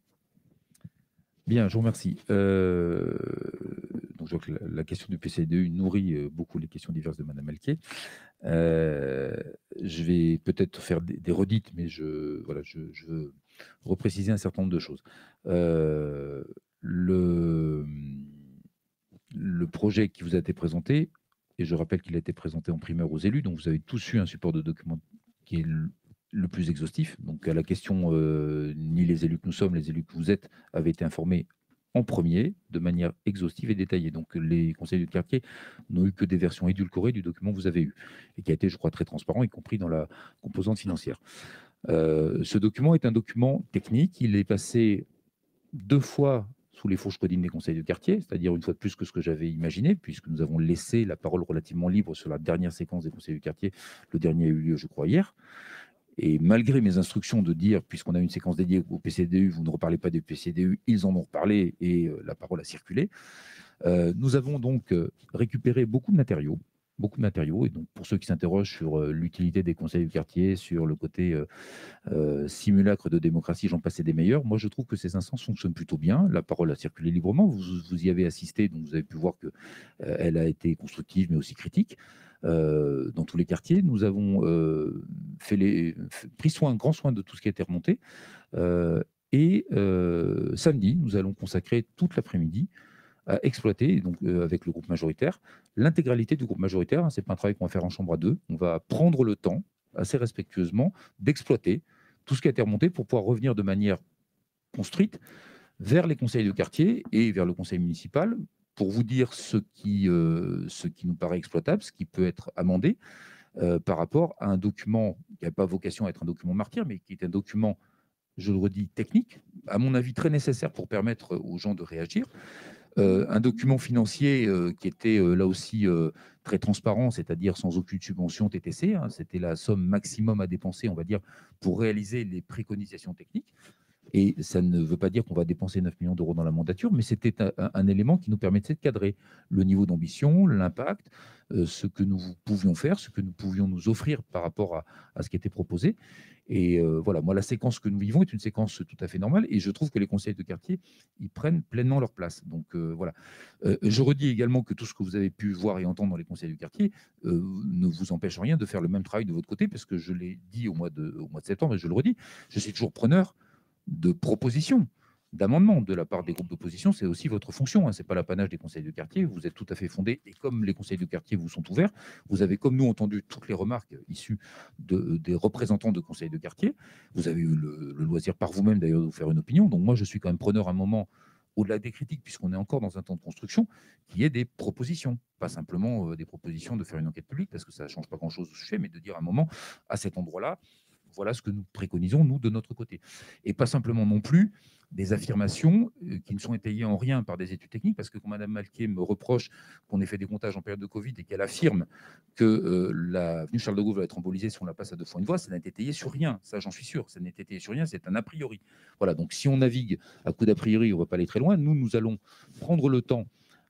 Bien, je vous remercie. Donc, je vois que la question du PCDU nourrit beaucoup les questions diverses de Madame Alquier. Je vais peut-être faire des redites, mais je veux repréciser un certain nombre de choses. Le projet qui vous a été présenté, et je rappelle qu'il a été présenté en primaire aux élus, donc vous avez tous eu un support de document qui est le plus exhaustif. Donc à la question, ni les élus que nous sommes, les élus que vous êtes, avaient été informés en premier, de manière exhaustive et détaillée. Donc les conseillers de quartier n'ont eu que des versions édulcorées du document que vous avez eu, et qui a été, je crois, très transparent, y compris dans la composante financière. Ce document est un document technique. Il est passé 2 fois sous les fourches codines des conseils de quartier, c'est-à-dire une fois de plus que ce que j'avais imaginé, puisque nous avons laissé la parole relativement libre sur la dernière séquence des conseils du quartier. Le dernier a eu lieu, je crois, hier. Et malgré mes instructions de dire, puisqu'on a une séquence dédiée au PCDU, vous ne reparlez pas du PCDU, ils en ont reparlé et la parole a circulé. Nous avons donc récupéré beaucoup de matériaux. Et donc pour ceux qui s'interrogent sur l'utilité des conseils du quartier, sur le côté simulacre de démocratie, j'en passais des meilleurs. Moi, je trouve que ces instances fonctionnent plutôt bien. La parole a circulé librement. Vous y avez assisté, donc vous avez pu voir qu'elle a été constructive, mais aussi critique. Dans tous les quartiers, nous avons pris grand soin de tout ce qui a été remonté. Samedi, nous allons consacrer toute l'après-midi à exploiter, donc avec le groupe majoritaire, l'intégralité du groupe majoritaire. Ce n'est pas un travail qu'on va faire en chambre à 2. On va prendre le temps, assez respectueusement, d'exploiter tout ce qui a été remonté pour pouvoir revenir de manière construite vers les conseils de quartier et vers le conseil municipal pour vous dire ce qui nous paraît exploitable, ce qui peut être amendé, par rapport à un document qui n'a pas vocation à être un document martyr, mais qui est un document, je le redis, technique, à mon avis très nécessaire pour permettre aux gens de réagir. Un document financier qui était là aussi très transparent, c'est-à-dire sans aucune subvention TTC. Hein, c'était la somme maximum à dépenser, on va dire, pour réaliser les préconisations techniques. Et ça ne veut pas dire qu'on va dépenser 9 millions d'euros dans la mandature, mais c'était un élément qui nous permettait de cadrer le niveau d'ambition, l'impact, ce que nous pouvions faire, ce que nous pouvions nous offrir par rapport à ce qui était proposé. Et voilà, moi, la séquence que nous vivons est une séquence tout à fait normale, et je trouve que les conseils de quartier, ils prennent pleinement leur place. Donc voilà. Je redis également que tout ce que vous avez pu voir et entendre dans les conseils de quartier ne vous empêche rien de faire le même travail de votre côté, parce que je l'ai dit au mois de septembre, et je le redis, je suis toujours preneur de propositions, d'amendements de la part des groupes d'opposition. C'est aussi votre fonction, hein. Ce n'est pas l'apanage des conseils de quartier. Vous êtes tout à fait fondé, et comme les conseils de quartier vous sont ouverts, vous avez, comme nous, entendu toutes les remarques issues des représentants de conseils de quartier. Vous avez eu le loisir par vous-même, d'ailleurs, de vous faire une opinion. Donc moi, je suis quand même preneur un moment, au-delà des critiques, puisqu'on est encore dans un temps de construction, qu'il y ait des propositions. Pas simplement des propositions de faire une enquête publique, parce que ça ne change pas grand-chose au sujet, mais de dire à un moment, à cet endroit-là, voilà ce que nous préconisons, nous, de notre côté. Et pas simplement non plus des affirmations qui ne sont étayées en rien par des études techniques, parce que quand Mme Malquier me reproche qu'on ait fait des comptages en période de Covid et qu'elle affirme que l'avenue Charles de Gaulle va être embolisée si on la passe à 2 fois une voie, ça n'a été étayé sur rien. Ça, j'en suis sûr. Ça n'a été étayé sur rien, c'est un a priori. Voilà, donc si on navigue à coup d'a priori, on ne va pas aller très loin. Nous allons prendre le temps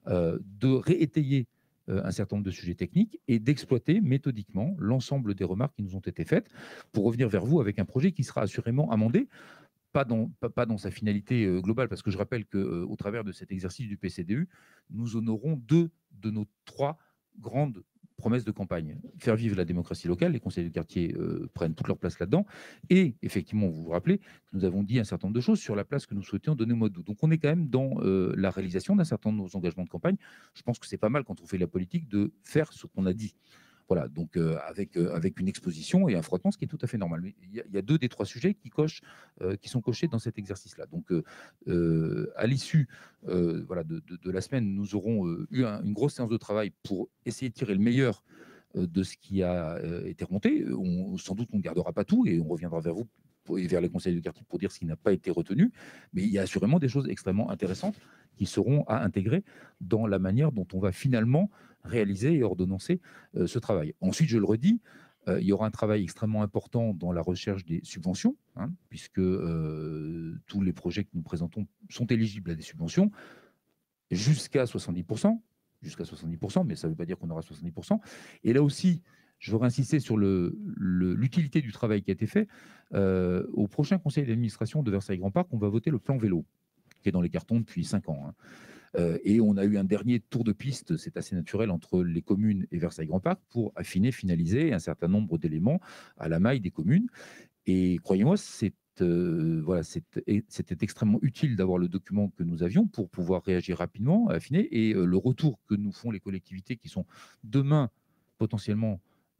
de réétayer un certain nombre de sujets techniques et d'exploiter méthodiquement l'ensemble des remarques qui nous ont été faites pour revenir vers vous avec un projet qui sera assurément amendé, pas dans sa finalité globale, parce que je rappelle qu'au travers de cet exercice du PCDU, nous honorons 2 de nos 3 grandes promesses de campagne. Faire vivre la démocratie locale, les conseils de quartier prennent toute leur place là-dedans, et effectivement, vous vous rappelez que nous avons dit un certain nombre de choses sur la place que nous souhaitions donner au mois d'août. Donc on est quand même dans la réalisation d'un certain nombre de nos engagements de campagne. Je pense que c'est pas mal quand on fait la politique de faire ce qu'on a dit. Voilà, donc avec une exposition et un frottement, ce qui est tout à fait normal. Mais il y a 2 des 3 sujets qui sont cochés dans cet exercice-là. Donc, à l'issue voilà, de la semaine, nous aurons eu une grosse séance de travail pour essayer de tirer le meilleur de ce qui a été remonté. Sans doute, on ne gardera pas tout et on reviendra vers vous et vers les conseils de quartier pour dire ce qui n'a pas été retenu. Mais il y a assurément des choses extrêmement intéressantes qui seront à intégrer dans la manière dont on va finalement réaliser et ordonnancer ce travail. Ensuite, je le redis, il y aura un travail extrêmement important dans la recherche des subventions, hein, puisque tous les projets que nous présentons sont éligibles à des subventions jusqu'à 70%, mais ça ne veut pas dire qu'on aura 70%. Et là aussi, je voudrais insister sur l'utilité du travail qui a été fait. Au prochain conseil d'administration de Versailles Grand Parc, on va voter le plan vélo, qui est dans les cartons depuis 5 ans. Hein. Et on a eu un dernier tour de piste, c'est assez naturel, entre les communes et Versailles Grand Parc pour affiner, finaliser un certain nombre d'éléments à la maille des communes. Et croyez-moi, voilà, c'était extrêmement utile d'avoir le document que nous avions pour pouvoir réagir rapidement, affiner. Et le retour que nous font les collectivités qui sont demain potentiellement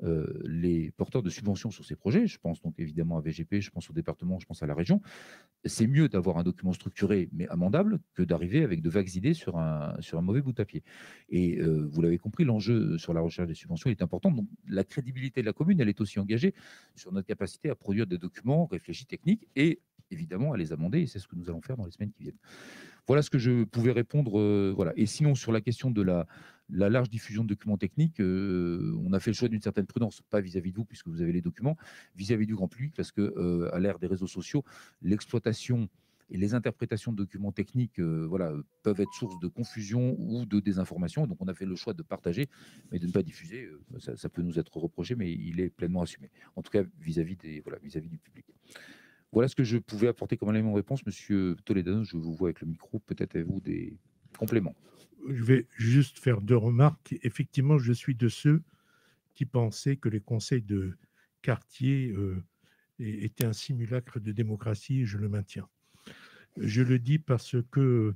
les porteurs de subventions sur ces projets, je pense donc évidemment à VGP, je pense au département, je pense à la région, c'est mieux d'avoir un document structuré mais amendable que d'arriver avec de vagues idées sur un mauvais bout de papier. Et vous l'avez compris, l'enjeu sur la recherche des subventions est important. Donc la crédibilité de la commune, elle est aussi engagée sur notre capacité à produire des documents réfléchis, techniques, et évidemment à les amender, et c'est ce que nous allons faire dans les semaines qui viennent. Voilà ce que je pouvais répondre. Voilà. Et sinon, sur la question de la large diffusion de documents techniques, on a fait le choix d'une certaine prudence, pas vis-à-vis de vous, puisque vous avez les documents, vis-à-vis du grand public, parce que à l'ère des réseaux sociaux, l'exploitation et les interprétations de documents techniques voilà, peuvent être source de confusion ou de désinformation. Donc, on a fait le choix de partager, mais de ne pas diffuser. Ça peut nous être reproché, mais il est pleinement assumé. En tout cas, vis-à-vis du public. Voilà ce que je pouvais apporter comme élément de réponse. Monsieur Toledano, je vous vois avec le micro. Peut-être avez-vous des compléments? Je vais juste faire 2 remarques. Effectivement, je suis de ceux qui pensaient que les conseils de quartier étaient un simulacre de démocratie, et je le maintiens. Je le dis parce que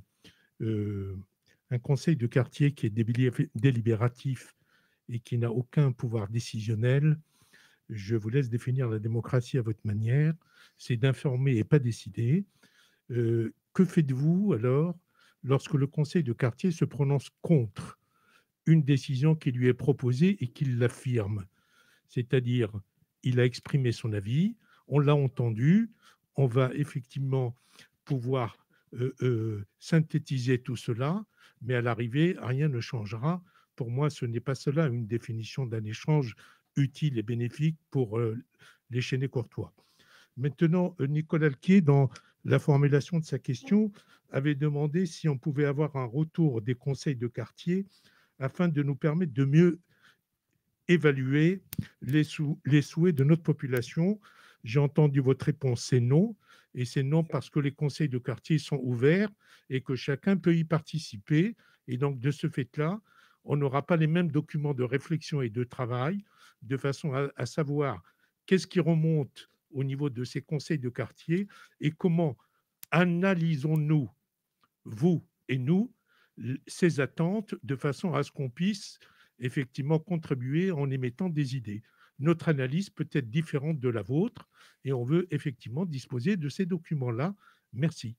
un conseil de quartier qui est délibératif et qui n'a aucun pouvoir décisionnel, je vous laisse définir la démocratie à votre manière, c'est d'informer et pas décider. Que faites-vous alors lorsque le conseil de quartier se prononce contre une décision qui lui est proposée et qu'il l'affirme? C'est-à-dire, il a exprimé son avis, on l'a entendu, on va effectivement pouvoir synthétiser tout cela, mais à l'arrivée, rien ne changera. Pour moi, ce n'est pas cela une définition d'un échange utile et bénéfique pour les Chénais courtois. Maintenant, Nicolas Alquier, dans la formulation de sa question, avait demandé si on pouvait avoir un retour des conseils de quartier afin de nous permettre de mieux évaluer les souhaits de notre population. J'ai entendu votre réponse, c'est non. Et c'est non parce que les conseils de quartier sont ouverts et que chacun peut y participer. Et donc, de ce fait-là, on n'aura pas les mêmes documents de réflexion et de travail, de façon à savoir qu'est-ce qui remonte au niveau de ces conseils de quartier et comment analysons-nous, vous et nous, ces attentes de façon à ce qu'on puisse effectivement contribuer en émettant des idées. Notre analyse peut être différente de la vôtre et on veut effectivement disposer de ces documents-là. Merci.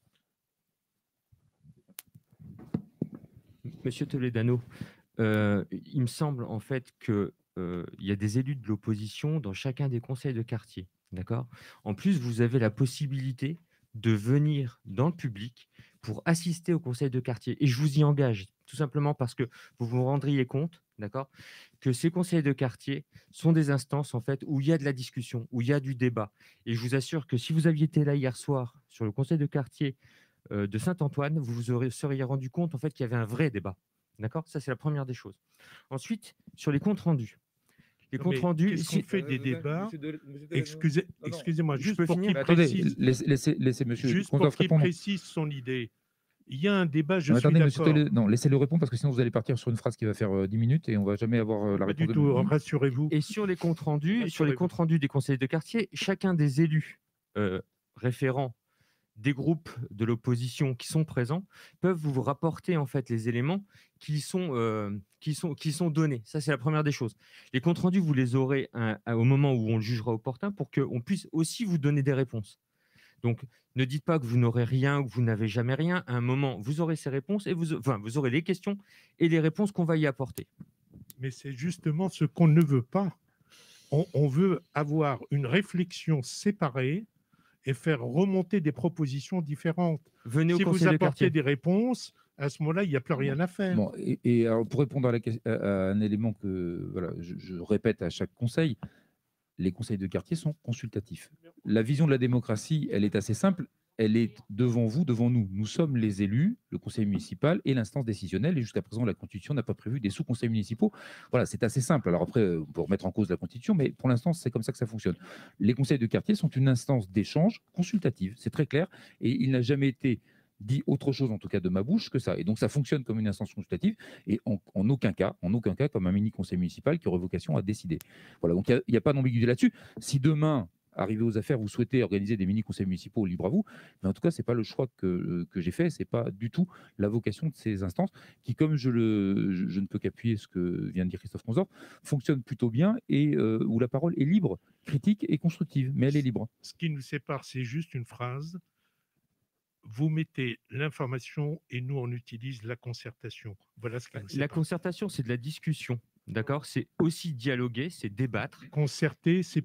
Monsieur Toledano, il me semble en fait qu'il y a des élus de l'opposition dans chacun des conseils de quartier. D'accord ? En plus, vous avez la possibilité de venir dans le public pour assister au conseil de quartier. Et je vous y engage, tout simplement parce que vous vous rendriez compte, d'accord, que ces conseils de quartier sont des instances en fait où il y a de la discussion, où il y a du débat. Et je vous assure que si vous aviez été là hier soir sur le conseil de quartier de Saint-Antoine, vous vous seriez rendu compte en fait qu'il y avait un vrai débat. D'accord ? Ça, c'est la première des choses. Ensuite, sur les comptes rendus. Les comptes rendus. Qu'est-ce qu'on fait des débats? Excusez-moi, juste pour qu'il précise. Laissez monsieur juste pour qu'il précise son idée. Il y a un débat, je suis d'accord. Non, laissez-le répondre parce que sinon vous allez partir sur une phrase qui va faire 10 minutes et on ne va jamais avoir la réponse. Pas du tout, rassurez-vous. Et sur les comptes rendus, des conseils de quartier, chacun des élus référents des groupes de l'opposition qui sont présents peuvent vous rapporter en fait les éléments qui sont donnés. Ça, c'est la première des choses. Les comptes rendus, vous les aurez au moment où on le jugera opportun pour qu'on puisse aussi vous donner des réponses. Donc, ne dites pas que vous n'aurez rien ou que vous n'avez jamais rien. À un moment, vous aurez ces réponses et vous aurez les questions et les réponses qu'on va y apporter. Mais c'est justement ce qu'on ne veut pas. On veut avoir une réflexion séparée et faire remonter des propositions différentes. Venez si au vous apportez des réponses, à ce moment-là, il n'y a plus rien à faire. Bon, et alors pour répondre à un élément que voilà, je répète à chaque conseil, les conseils de quartier sont consultatifs. La vision de la démocratie, elle est assez simple. Elle est devant vous, devant nous. Nous sommes les élus, le conseil municipal et l'instance décisionnelle. Et jusqu'à présent, la Constitution n'a pas prévu des sous-conseils municipaux. Voilà, c'est assez simple. Alors après, on peut remettre en cause la Constitution, mais pour l'instant, c'est comme ça que ça fonctionne. Les conseils de quartier sont une instance d'échange consultative. C'est très clair. Et il n'a jamais été dit autre chose, en tout cas de ma bouche, que ça. Et donc, ça fonctionne comme une instance consultative et en aucun cas comme un mini-conseil municipal qui aurait vocation à décider. Voilà, donc il n'y a pas d'ambiguïté là-dessus. Si demain, arrivé aux affaires, vous souhaitez organiser des mini-conseils municipaux, libre à vous, mais en tout cas, ce n'est pas le choix que j'ai fait, ce n'est pas du tout la vocation de ces instances qui, comme je ne peux qu'appuyer ce que vient de dire Christophe Consort, fonctionnent plutôt bien et où la parole est libre, critique et constructive, mais elle est libre. Ce qui nous sépare, c'est juste une phrase. Vous mettez l'information et nous, on utilise la concertation. Voilà ce qui nous sépare. La concertation, c'est de la discussion, d'accord ? C'est aussi dialoguer, c'est débattre. Concerter, c'est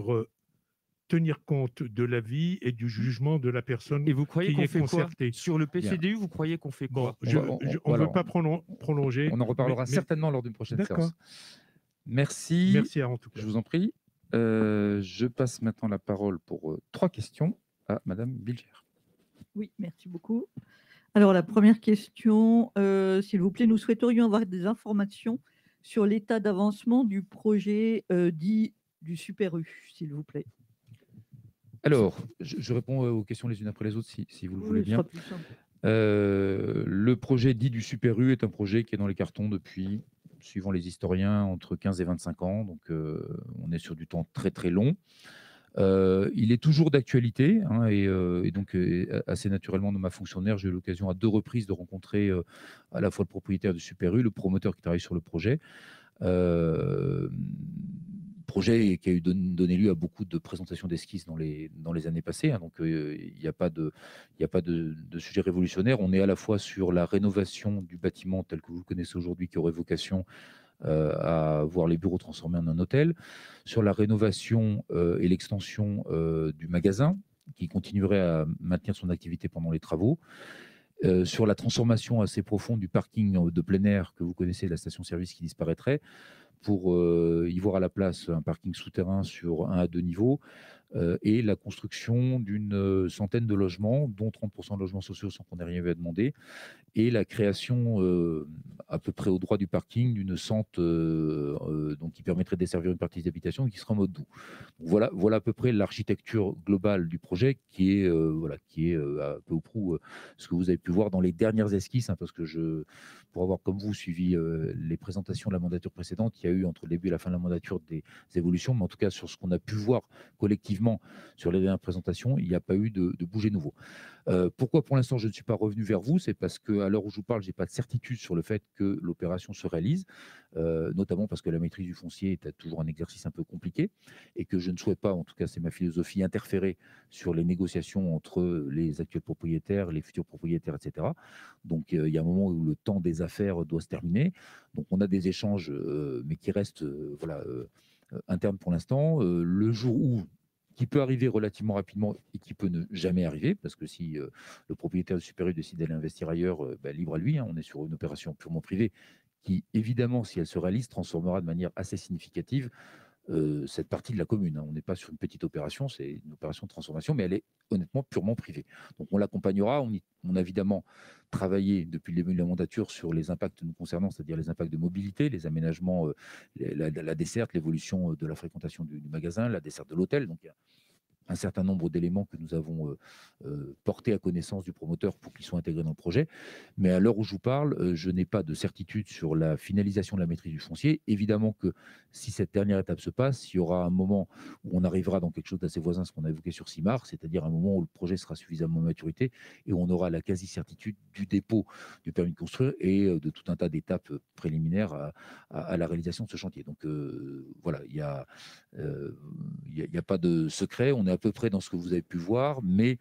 tenir compte de l'avis et du jugement de la personne. Et vous croyez qu'on fait concertée. Quoi sur le PCDU, vous croyez qu'on fait quoi? On ne veut pas prolonger. On en reparlera certainement lors d'une prochaine séance. Merci. Merci à en tout cas. Je vous en prie. Je passe maintenant la parole pour 3 questions à Madame Bilger. Oui, merci beaucoup. Alors, la première question, s'il vous plaît, nous souhaiterions avoir des informations sur l'état d'avancement du projet dit du Super U, s'il vous plaît. Alors, je réponds aux questions les unes après les autres, si vous le voulez bien. Le projet dit du Super U est un projet qui est dans les cartons depuis, suivant les historiens, entre 15 et 25 ans. Donc, on est sur du temps très, très long. Il est toujours d'actualité hein, et donc assez naturellement dans ma fonctionnaire, j'ai eu l'occasion à 2 reprises de rencontrer à la fois le propriétaire du Super U, le promoteur qui travaille sur le projet. Projet qui a donné lieu à beaucoup de présentations d'esquisses dans les années passées. Hein, donc il n'y a pas de sujet révolutionnaire. On est à la fois sur la rénovation du bâtiment tel que vous le connaissez aujourd'hui, qui aurait vocation à voir les bureaux transformés en un hôtel, sur la rénovation et l'extension du magasin, qui continuerait à maintenir son activité pendant les travaux, sur la transformation assez profonde du parking de plein air que vous connaissez, la station-service qui disparaîtrait, pour y voir à la place un parking souterrain sur 1 à 2 niveaux, et la construction d'une centaine de logements, dont 30% de logements sociaux sans qu'on ait rien eu à demander, et la création à peu près au droit du parking d'une sente donc qui permettrait de desservir une partie des habitations et qui sera en mode doux. Donc voilà à peu près l'architecture globale du projet qui est, à peu ou prou ce que vous avez pu voir dans les dernières esquisses, hein, parce que pour avoir comme vous suivi les présentations de la mandature précédente, il y a eu entre le début et la fin de la mandature des évolutions, mais en tout cas sur ce qu'on a pu voir collectivement sur les dernières présentations, il n'y a pas eu de bouger nouveau. Pourquoi pour l'instant je ne suis pas revenu vers vous? C'est parce qu'à l'heure où je vous parle, je n'ai pas de certitude sur le fait que l'opération se réalise, notamment parce que la maîtrise du foncier est toujours un exercice un peu compliqué et que je ne souhaite pas, en tout cas c'est ma philosophie, interférer sur les négociations entre les actuels propriétaires, les futurs propriétaires, etc. Donc il y a un moment où le temps des affaires doit se terminer. Donc on a des échanges, mais qui restent internes pour l'instant. Le jour où qui peut arriver relativement rapidement et qui peut ne jamais arriver, parce que si le propriétaire supérieur décide d'aller investir ailleurs, libre à lui, hein, on est sur une opération purement privée qui, évidemment, si elle se réalise, transformera de manière assez significative cette partie de la commune, hein. On n'est pas sur une petite opération, c'est une opération de transformation, mais elle est honnêtement purement privée. Donc on l'accompagnera, on a évidemment travaillé depuis le début de la mandature sur les impacts nous concernant, c'est-à-dire les impacts de mobilité, les aménagements, la desserte, l'évolution de la fréquentation du magasin, la desserte de l'hôtel. Donc il y a un certain nombre d'éléments que nous avons portés à connaissance du promoteur pour qu'ils soient intégrés dans le projet. Mais à l'heure où je vous parle, je n'ai pas de certitude sur la finalisation de la maîtrise du foncier. Évidemment que si cette dernière étape se passe, il y aura un moment où on arrivera dans quelque chose d'assez voisin, ce qu'on a évoqué sur Simard, c'est-à-dire un moment où le projet sera suffisamment en maturité et où on aura la quasi-certitude du dépôt du permis de construire et de tout un tas d'étapes préliminaires à la réalisation de ce chantier. Donc voilà, il n'y a pas de secret, on est à peu près dans ce que vous avez pu voir, mais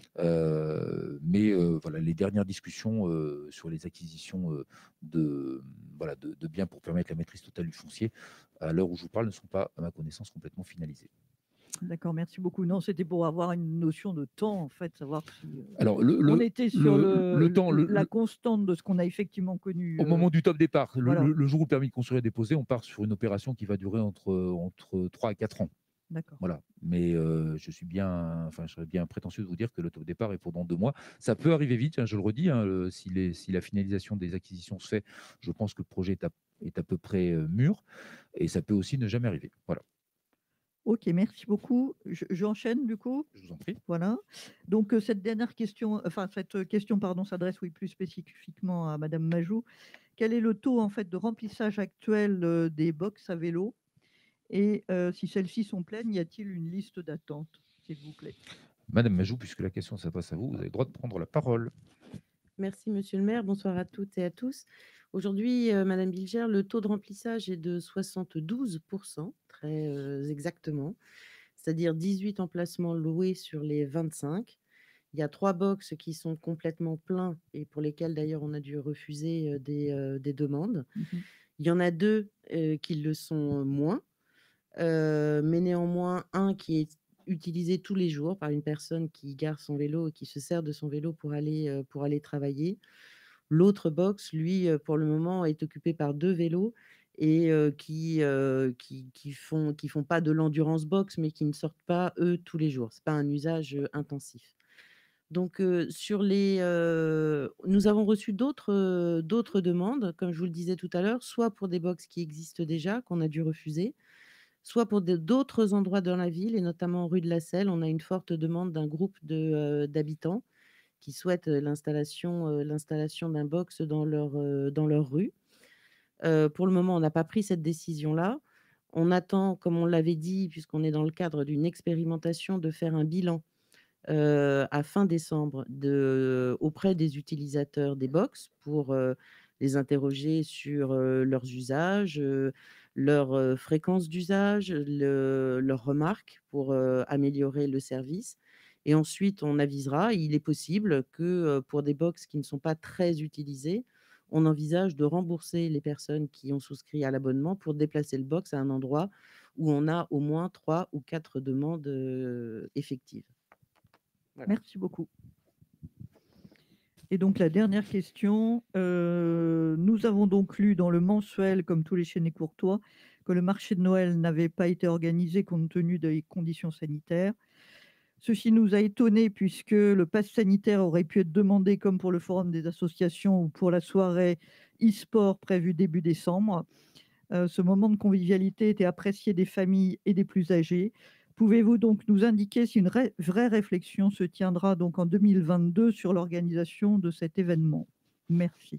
voilà, les dernières discussions sur les acquisitions de biens pour permettre la maîtrise totale du foncier, à l'heure où je vous parle, ne sont pas, à ma connaissance, complètement finalisées. D'accord, merci beaucoup. Non, c'était pour avoir une notion de temps, en fait, savoir si Alors, on était sur la constante de ce qu'on a effectivement connu. Au moment du top départ, voilà. le jour où le permis de construire est déposé, on part sur une opération qui va durer entre 3 et 4 ans. D'accord. Voilà. Mais je serais bien prétentieux de vous dire que le top départ est pour dans 2 mois. Ça peut arriver vite, hein, je le redis, hein, si la finalisation des acquisitions se fait, je pense que le projet est à peu près mûr, et ça peut aussi ne jamais arriver. Voilà. Ok, merci beaucoup. J'enchaîne du coup. Je vous en prie. Voilà. Donc cette question, pardon, s'adresse plus spécifiquement à Madame Majou. Quel est le taux en fait de remplissage actuel des box à vélo? Et si celles-ci sont pleines, y a-t-il une liste d'attente, s'il vous plaît? Madame Majou, puisque la question s'adresse à vous, vous avez le droit de prendre la parole. Merci, monsieur le maire. Bonsoir à toutes et à tous. Aujourd'hui, Madame Bilger, le taux de remplissage est de 72%, très exactement, c'est-à-dire 18 emplacements loués sur les 25. Il y a 3 box qui sont complètement pleins et pour lesquels d'ailleurs on a dû refuser des demandes. Il y en a 2 qui le sont moins, mais néanmoins un qui est utilisé tous les jours par une personne qui gare son vélo et qui se sert de son vélo pour aller travailler. L'autre box, lui, pour le moment, est occupé par 2 vélos et qui font pas de l'endurance box, mais qui ne sortent pas, eux, tous les jours. C'est pas un usage intensif. Donc, nous avons reçu d'autres demandes, comme je vous le disais tout à l'heure, soit pour des box qui existent déjà, qu'on a dû refuser, soit pour d'autres endroits dans la ville, et notamment rue de la Selle. On a une forte demande d'un groupe d'habitants qui souhaitent l'installation d'un box dans leur rue. Pour le moment, on n'a pas pris cette décision-là. On attend, comme on l'avait dit, puisqu'on est dans le cadre d'une expérimentation, de faire un bilan à fin décembre auprès des utilisateurs des box pour les interroger sur leurs usages, leur fréquence d'usage, leurs remarques pour améliorer le service. Et ensuite, on avisera. Il est possible que pour des box qui ne sont pas très utilisées, on envisage de rembourser les personnes qui ont souscrit à l'abonnement pour déplacer le box à un endroit où on a au moins 3 ou 4 demandes effectives. Voilà. Merci beaucoup. Et donc la dernière question, nous avons donc lu dans le mensuel, comme tous les chaînés courtois, que le marché de Noël n'avait pas été organisé compte tenu des conditions sanitaires. Ceci nous a étonnés puisque le pass sanitaire aurait pu être demandé comme pour le forum des associations ou pour la soirée e-sport prévue début décembre. Ce moment de convivialité était apprécié des familles et des plus âgés. Pouvez-vous donc nous indiquer si une vraie réflexion se tiendra donc en 2022 sur l'organisation de cet événement? Merci.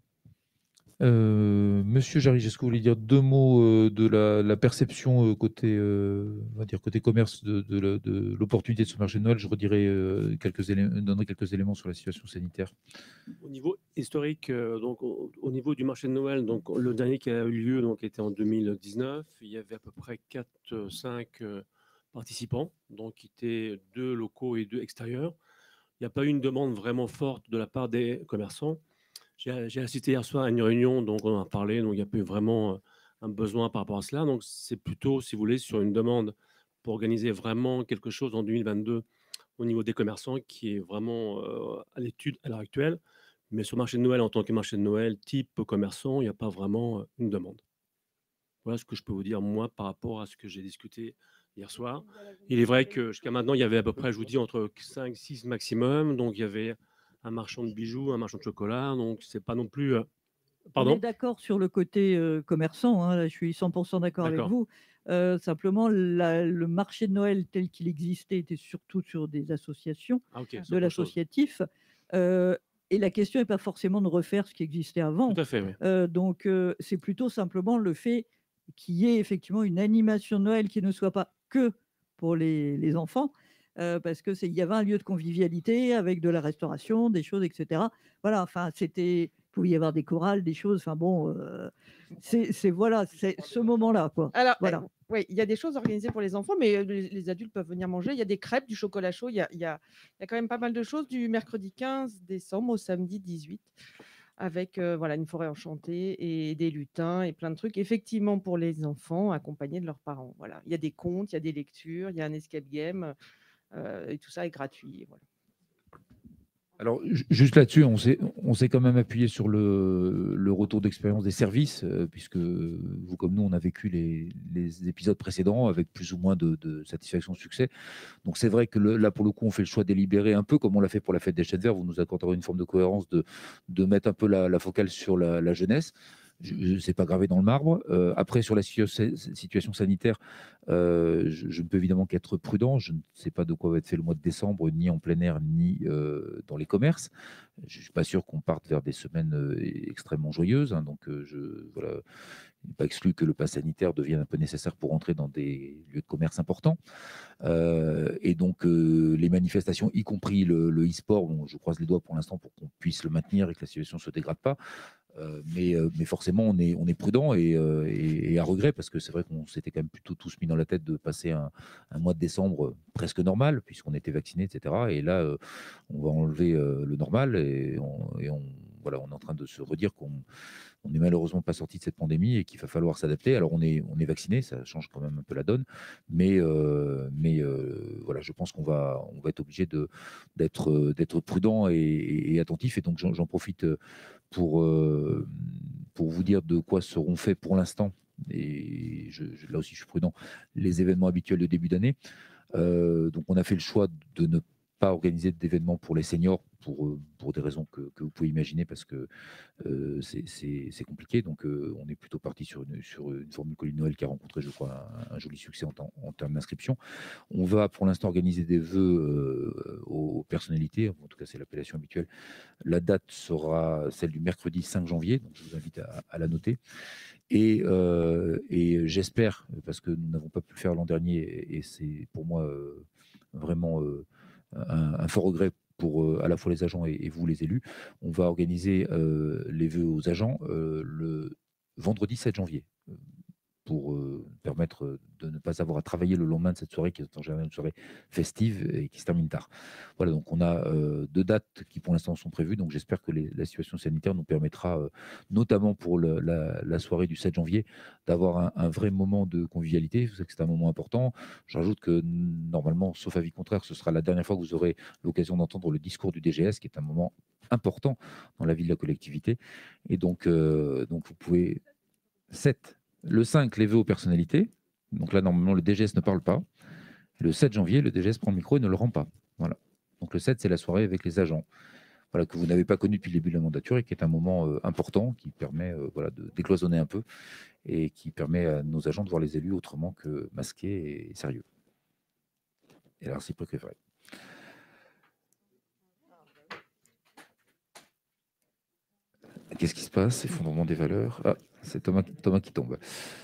Monsieur Jarry, est-ce que vous voulez dire 2 mots de la perception côté, on va dire côté commerce de l'opportunité de ce marché de Noël? Je redirai donnerai quelques éléments sur la situation sanitaire. Au niveau historique, donc au niveau du marché de Noël, donc le dernier qui a eu lieu donc était en 2019. Il y avait à peu près 4-5 participants, donc qui étaient 2 locaux et 2 extérieurs. Il n'y a pas eu une demande vraiment forte de la part des commerçants. J'ai assisté hier soir à une réunion, donc on en a parlé, donc il n'y a pas eu vraiment un besoin par rapport à cela. Donc c'est plutôt, si vous voulez, sur une demande pour organiser vraiment quelque chose en 2022 au niveau des commerçants qui est vraiment à l'étude à l'heure actuelle. Mais sur le marché de Noël, en tant que marché de Noël type commerçant, il n'y a pas vraiment une demande. Voilà ce que je peux vous dire, moi, par rapport à ce que j'ai discuté hier soir. Il est vrai que jusqu'à maintenant, il y avait à peu près, je vous dis, entre 5-6 maximum. Donc il y avait un marchand de bijoux, un marchand de chocolat, donc c'est pas non plus... On Pardon? est d'accord sur le côté commerçant, hein, là, je suis 100% d'accord avec D'accord. vous. Simplement, le marché de Noël tel qu'il existait était surtout sur des associations, Ah, ok, c'est de autre chose. l'associatif. Et la question n'est pas forcément de refaire ce qui existait avant. Tout à fait, oui. Donc, c'est plutôt simplement le fait qu'il y ait effectivement une animation de Noël qui ne soit pas que pour les enfants, parce qu'il y avait un lieu de convivialité avec de la restauration, des choses, etc. Voilà, enfin, il pouvait y avoir des chorales, des choses, enfin bon, c'est ce moment-là, quoi. Alors, Voilà. oui, il y a des choses organisées pour les enfants, mais les adultes peuvent venir manger. Il y a des crêpes, du chocolat chaud, il y a quand même pas mal de choses du mercredi 15 décembre au samedi 18, avec voilà, une forêt enchantée et des lutins et plein de trucs, effectivement, pour les enfants, accompagnés de leurs parents. Voilà. Il y a des contes, il y a des lectures, il y a un escape game, et tout ça est gratuit. Voilà. Alors, juste là-dessus, on s'est quand même appuyé sur le retour d'expérience des services, puisque vous comme nous, on a vécu les épisodes précédents avec plus ou moins de satisfaction, de succès. Donc, c'est vrai que là, pour le coup, on fait le choix délibéré, un peu comme on l'a fait pour la fête des Chênes Verts. Vous nous accorderez une forme de cohérence de mettre un peu la focale sur la jeunesse. C'est pas gravé dans le marbre. Après, sur la situation sanitaire, je ne peux évidemment qu'être prudent. Je ne sais pas de quoi va être fait le mois de décembre, ni en plein air, ni dans les commerces. Je ne suis pas sûr qu'on parte vers des semaines extrêmement joyeuses. Hein, donc, voilà, il n'est pas exclu que le pass sanitaire devienne un peu nécessaire pour entrer dans des lieux de commerce importants. Et donc, les manifestations, y compris le e-sport, bon, je croise les doigts pour l'instant pour qu'on puisse le maintenir et que la situation ne se dégrade pas. Mais forcément, on est prudent et à regret, parce que c'est vrai qu'on s'était quand même plutôt tous mis dans la tête de passer un mois de décembre presque normal, puisqu'on était vaccinés, etc. Et là, on va enlever le normal et voilà, on est en train de se redire qu'on n'est malheureusement pas sorti de cette pandémie et qu'il va falloir s'adapter. Alors, on est vacciné, ça change quand même un peu la donne, mais voilà, je pense qu'on va être obligé d'être prudent et attentif. Et donc, j'en profite pour vous dire de quoi seront faits pour l'instant, et là aussi je suis prudent, les événements habituels de début d'année. Donc on a fait le choix de ne pas organiser d'événements pour les seniors pour des raisons que vous pouvez imaginer, parce que c'est compliqué. Donc on est plutôt parti sur une formule Colis de Noël qui a rencontré, je crois, un joli succès en termes d'inscription. On va pour l'instant organiser des vœux aux personnalités, en tout cas c'est l'appellation habituelle. La date sera celle du mercredi 5 janvier, donc je vous invite à la noter. Et j'espère, parce que nous n'avons pas pu le faire l'an dernier, et c'est pour moi vraiment un fort regret pour à la fois les agents et vous les élus, on va organiser les vœux aux agents le vendredi 7 janvier. pour permettre de ne pas avoir à travailler le lendemain de cette soirée qui est en général une soirée festive et qui se termine tard. Voilà, donc on a 2 dates qui pour l'instant sont prévues, donc j'espère que la situation sanitaire nous permettra, notamment pour la soirée du 7 janvier, d'avoir un vrai moment de convivialité. Vous savez que c'est un moment important. Je rajoute que normalement, sauf avis contraire, ce sera la dernière fois que vous aurez l'occasion d'entendre le discours du DGS, qui est un moment important dans la vie de la collectivité. Et donc vous pouvez... Le 5, les vœux aux personnalités. Donc là, normalement, le DGS ne parle pas. Le 7 janvier, le DGS prend le micro et ne le rend pas. Voilà. Donc le 7, c'est la soirée avec les agents. Voilà, que vous n'avez pas connu depuis le début de la mandature et qui est un moment important qui permet voilà, de décloisonner un peu et qui permet à nos agents de voir les élus autrement que masqués et sérieux. Et la réciproque est vraie. Qu'est-ce qui se passe? Effondrement des valeurs. Ah, c'est Thomas qui tombe.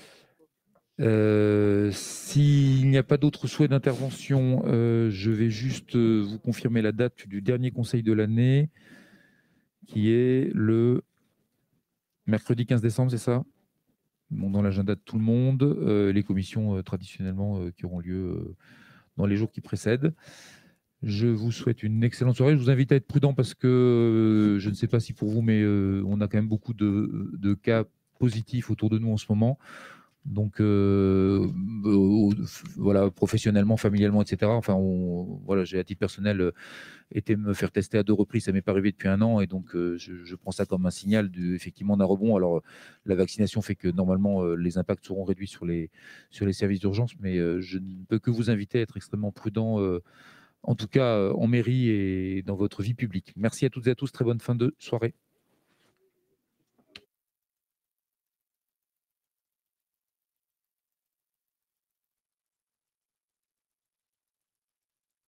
S'il n'y a pas d'autres souhaits d'intervention, je vais juste vous confirmer la date du dernier conseil de l'année, qui est le mercredi 15 décembre, c'est ça? Bon, dans l'agenda de tout le monde, les commissions traditionnellement qui auront lieu dans les jours qui précèdent. Je vous souhaite une excellente soirée. Je vous invite à être prudent parce que je ne sais pas si pour vous, mais on a quand même beaucoup de cas positifs autour de nous en ce moment. Donc, voilà, professionnellement, familialement, etc. Enfin, voilà, j'ai à titre personnel été me faire tester à 2 reprises. Ça m'est pas arrivé depuis 1 an et donc je prends ça comme un signal effectivement d'un rebond. Alors, la vaccination fait que normalement les impacts seront réduits sur les services d'urgence, mais je ne peux que vous inviter à être extrêmement prudent. En tout cas, en mairie et dans votre vie publique. Merci à toutes et à tous. Très bonne fin de soirée.